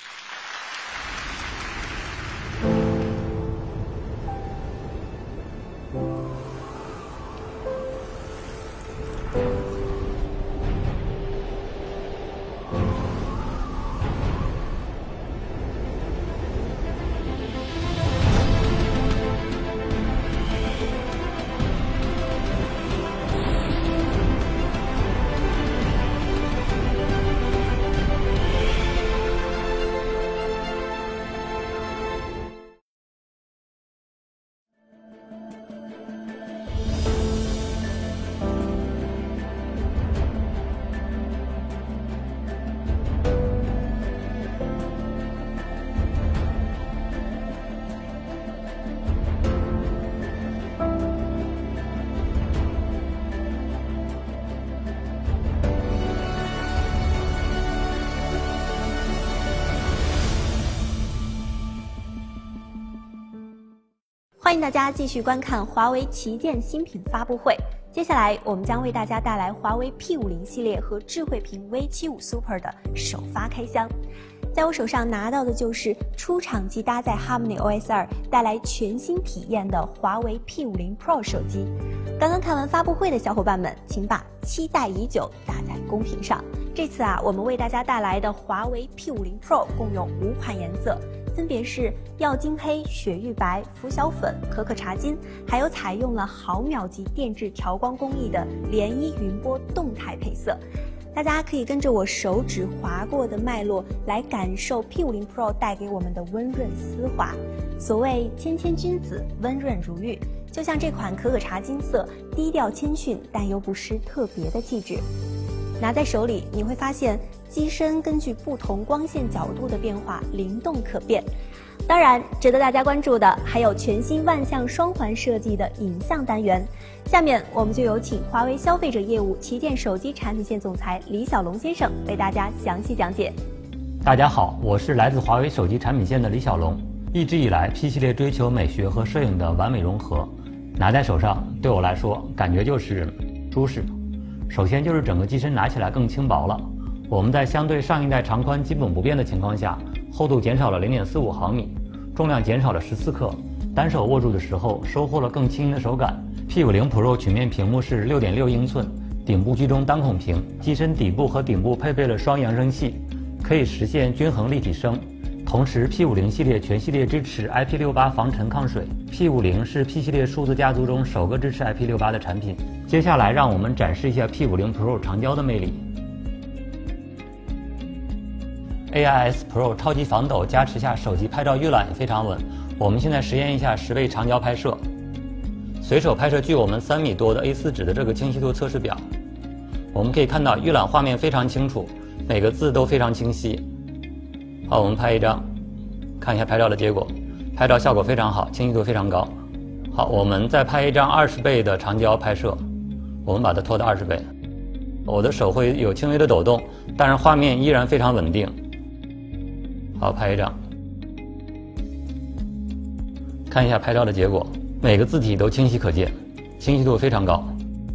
欢迎大家继续观看华为旗舰新品发布会。接下来，我们将为大家带来华为 P 五零 系列和智慧屏 V 七五 Super 的首发开箱。在我手上拿到的就是出厂即搭载 Harmony O S 二，带来全新体验的华为 P 五零 Pro 手机。刚刚看完发布会的小伙伴们，请把期待已久打在公屏上。这次啊，我们为大家带来的华为 P 五零 Pro 共有五款颜色。分别是耀金黑、雪玉白、拂晓粉、可可茶金，还有采用了毫秒级电致调光工艺的涟漪云波动态配色。大家可以跟着我手指划过的脉络来感受 P 五零 Pro 带给我们的温润丝滑。所谓谦谦君子，温润如玉，就像这款可可茶金色，低调谦逊，但又不失特别的气质。拿在手里，你会发现机身根据不同光线角度的变化灵动可变。当然，值得大家关注的还有全新万向双环设计的影像单元。下面我们就有请华为消费者业务旗舰手机产品线总裁李小龙先生为大家详细讲解。 大家好，我是来自华为手机产品线的李小龙。一直以来 P 系列追求美学和摄影的完美融合，拿在手上对我来说感觉就是舒适。首先就是整个机身拿起来更轻薄了，我们在相对上一代长宽基本不变的情况下，厚度减少了 零点四五毫米，重量减少了十四克，单手握住的时候收获了更轻盈的手感。 P 五零 Pro 曲面屏幕是 六点六英寸，顶部居中单孔屏，机身底部和顶部配备了双扬声器，可以实现均衡立体声。同时 P 五零 系列全系列支持 I P 六十八 防尘抗水。P 五零 是 P 系列数字家族中首个支持 I P 六十八 的产品。接下来让我们展示一下 P 五零 Pro 长焦的魅力。A I S Pro 超级防抖加持下，手机拍照预览也非常稳。我们现在实验一下十倍长焦拍摄，随手拍摄距我们三米多的 A 四 纸的这个清晰度测试表，我们可以看到预览画面非常清楚，每个字都非常清晰。好，我们拍一张，看一下拍照的结果，拍照效果非常好，清晰度非常高。好，我们再拍一张二十倍的长焦拍摄，我们把它拖到二十倍。我的手会有轻微的抖动，但是画面依然非常稳定。好，拍一张，看一下拍照的结果，每个字体都清晰可见，清晰度非常高。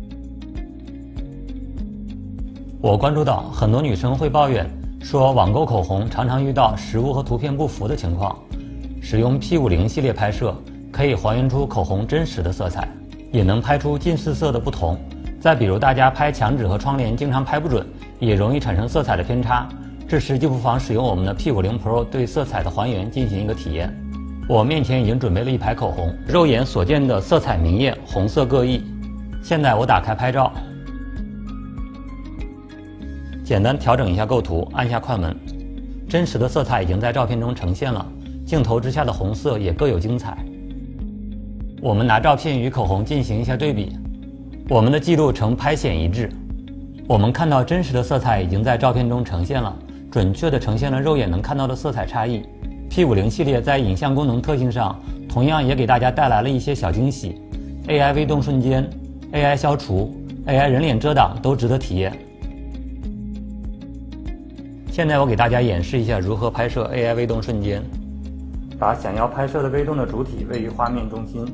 我关注到很多女生会抱怨说，网购口红常常遇到实物和图片不符的情况。使用 P 五零 系列拍摄，可以还原出口红真实的色彩，也能拍出近似色的不同。再比如大家拍墙纸和窗帘经常拍不准，也容易产生色彩的偏差，这时就不妨使用我们的 P 五零 Pro 对色彩的还原进行一个体验。我面前已经准备了一排口红，肉眼所见的色彩明艳，红色各异。现在我打开拍照，简单调整一下构图，按下快门，真实的色彩已经在照片中呈现了，镜头之下的红色也各有精彩。我们拿照片与口红进行一下对比，我们的记录呈拍显一致。我们看到真实的色彩已经在照片中呈现了，准确地呈现了肉眼能看到的色彩差异。P 五零 系列在影像功能特性上，同样也给大家带来了一些小惊喜。A I 微动瞬间 A I 消除、A I 人脸遮挡都值得体验。现在我给大家演示一下如何拍摄 A I 微动瞬间。把想要拍摄的微动的主体位于画面中心，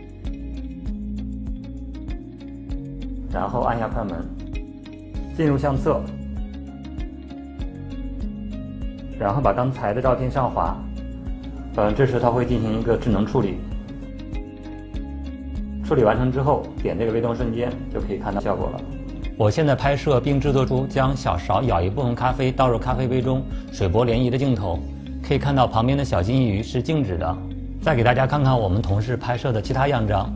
然后按下快门，进入相册，然后把刚才的照片上滑。嗯，这时它会进行一个智能处理。处理完成之后，点这个微动瞬间就可以看到效果了。我现在拍摄并制作出将小勺舀一部分咖啡倒入咖啡杯中，水波涟漪的镜头。可以看到旁边的小金鱼是静止的。再给大家看看我们同事拍摄的其他样张。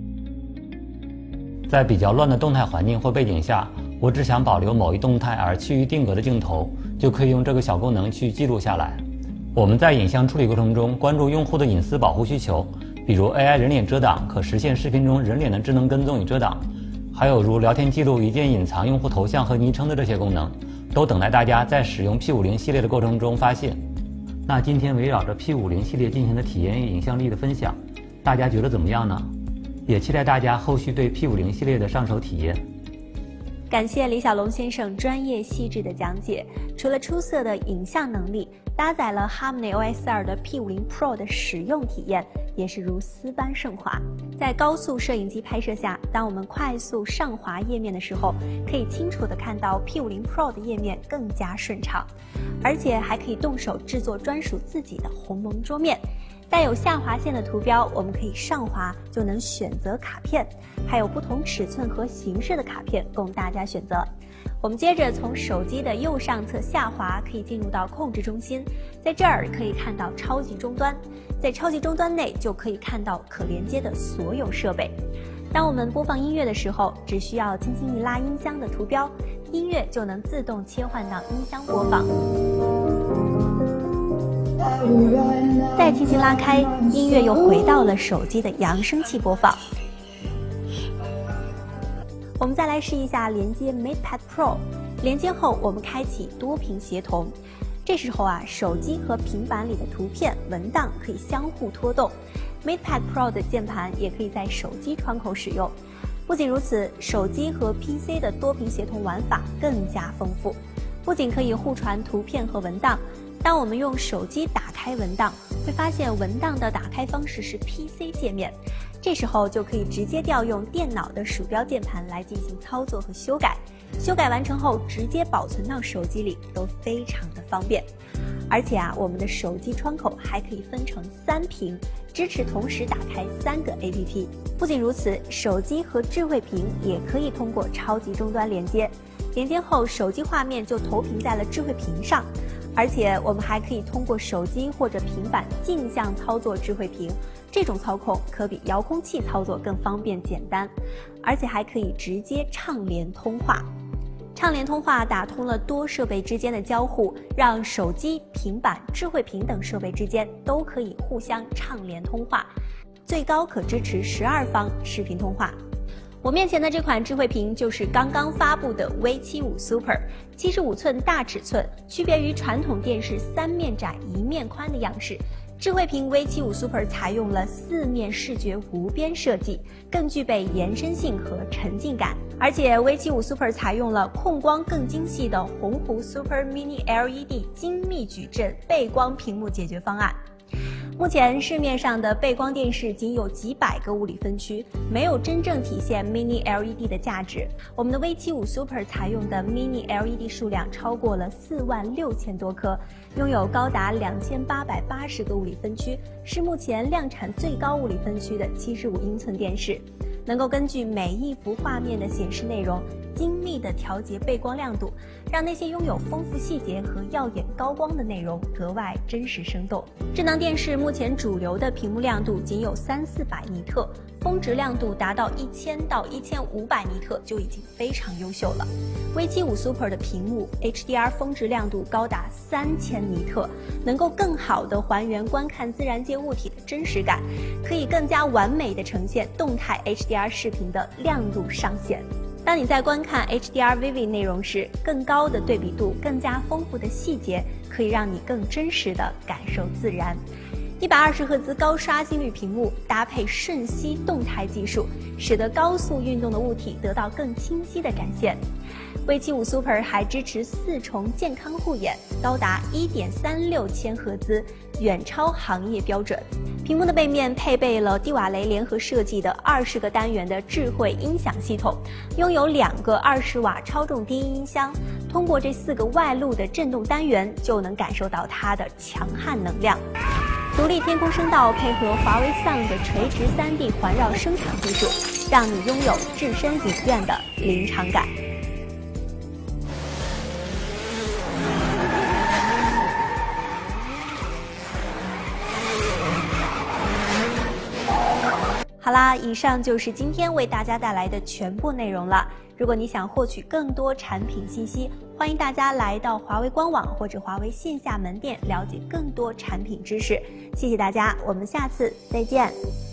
在比较乱的动态环境或背景下，我只想保留某一动态而趋于定格的镜头，就可以用这个小功能去记录下来。我们在影像处理过程中关注用户的隐私保护需求，比如 A I 人脸遮挡可实现视频中人脸的智能跟踪与遮挡，还有如聊天记录一键隐藏用户头像和昵称的这些功能，都等待大家在使用 P 五十 系列的过程中发现。那今天围绕着 P 五十 系列进行的体验与影像力的分享，大家觉得怎么样呢？也期待大家后续对 P 五十 系列的上手体验。 感谢李小龙先生专业细致的讲解。除了出色的影像能力，搭载了 Harmony O S 二的 P 五十 Pro 的使用体验也是如丝般顺滑。在高速摄影机拍摄下，当我们快速上滑页面的时候，可以清楚地看到 P 五十 Pro 的页面更加顺畅，而且还可以动手制作专属自己的鸿蒙桌面。带有下划线的图标，我们可以上滑就能选择卡片，还有不同尺寸和形式的卡片供大家选择。我们接着从手机的右上侧下滑，可以进入到控制中心，在这儿可以看到超级终端，在超级终端内就可以看到可连接的所有设备。当我们播放音乐的时候，只需要轻轻一拉音箱的图标，音乐就能自动切换到音箱播放。再轻轻拉开，音乐又回到了手机的扬声器播放。我们再来试一下连接 MatePad Pro， 连接后我们开启多屏协同。这时候啊，手机和平板里的图片、文档可以相互拖动。MatePad Pro 的键盘也可以在手机窗口使用。不仅如此，手机和 P C 的多屏协同玩法更加丰富，不仅可以互传图片和文档。当我们用手机打开文档，会发现文档的打开方式是 P C 界面，这时候就可以直接调用电脑的鼠标键盘来进行操作和修改，修改完成后直接保存到手机里，都非常的方便。而且啊，我们的手机窗口还可以分成三屏，支持同时打开三个 A P P。不仅如此，手机和智慧屏也可以通过超级终端连接，连接后手机画面就投屏在了智慧屏上。而且我们还可以通过手机或者平板镜像操作智慧屏，这种操控可比遥控器操作更方便简单，而且还可以直接畅联通话。畅联通话打通了多设备之间的交互，让手机、平板、智慧屏等设备之间都可以互相畅联通话，最高可支持十二方视频通话。我面前的这款智慧屏就是刚刚发布的 V 七十五 Super， 七十五寸大尺寸，区别于传统电视三面窄一面宽的样式。智慧屏 V 七十五 Super 采用了四面视觉无边设计，更具备延伸性和沉浸感。而且 V 七十五 Super 采用了控光更精细的鸿鹄 Super Mini L E D 精密矩阵背光屏幕解决方案。目前市面上的背光电视仅有几百个物理分区，没有真正体现 Mini L E D 的价值。我们的 V 七十五 Super 采用的 Mini L E D 数量超过了四万六千多颗，拥有高达两千八百八十个物理分区，是目前量产最高物理分区的七十五英寸电视，能够根据每一幅画面的显示内容，精密地调节背光亮度，让那些拥有丰富细节和耀眼高光的内容格外真实生动。智能电视目前主流的屏幕亮度仅有三四百尼特，峰值亮度达到一千到一千五百尼特就已经非常优秀了。V 七十五 Super 的屏幕 H D R 峰值亮度高达三千尼特，能够更好地还原观看自然界物体的真实感，可以更加完美地呈现动态 H D R 视频的亮度上限。当你在观看 H D R Vivid 内容时，更高的对比度、更加丰富的细节，可以让你更真实地感受自然。 一百二十赫兹高刷新率屏幕搭配瞬息动态技术，使得高速运动的物体得到更清晰的展现。V 七五 Super 还支持四重健康护眼，高达 一点三六千赫兹，远超行业标准。屏幕的背面配备了蒂瓦雷联合设计的二十个单元的智慧音响系统，拥有两个二十瓦超重低音音箱。通过这四个外露的振动单元，就能感受到它的强悍能量。独立天空声道配合华为 Sound 的垂直 三 D 环绕声场技术，让你拥有置身影院的临场感。好啦，以上就是今天为大家带来的全部内容了。如果你想获取更多产品信息，欢迎大家来到华为官网或者华为线下门店了解更多产品知识。谢谢大家，我们下次再见。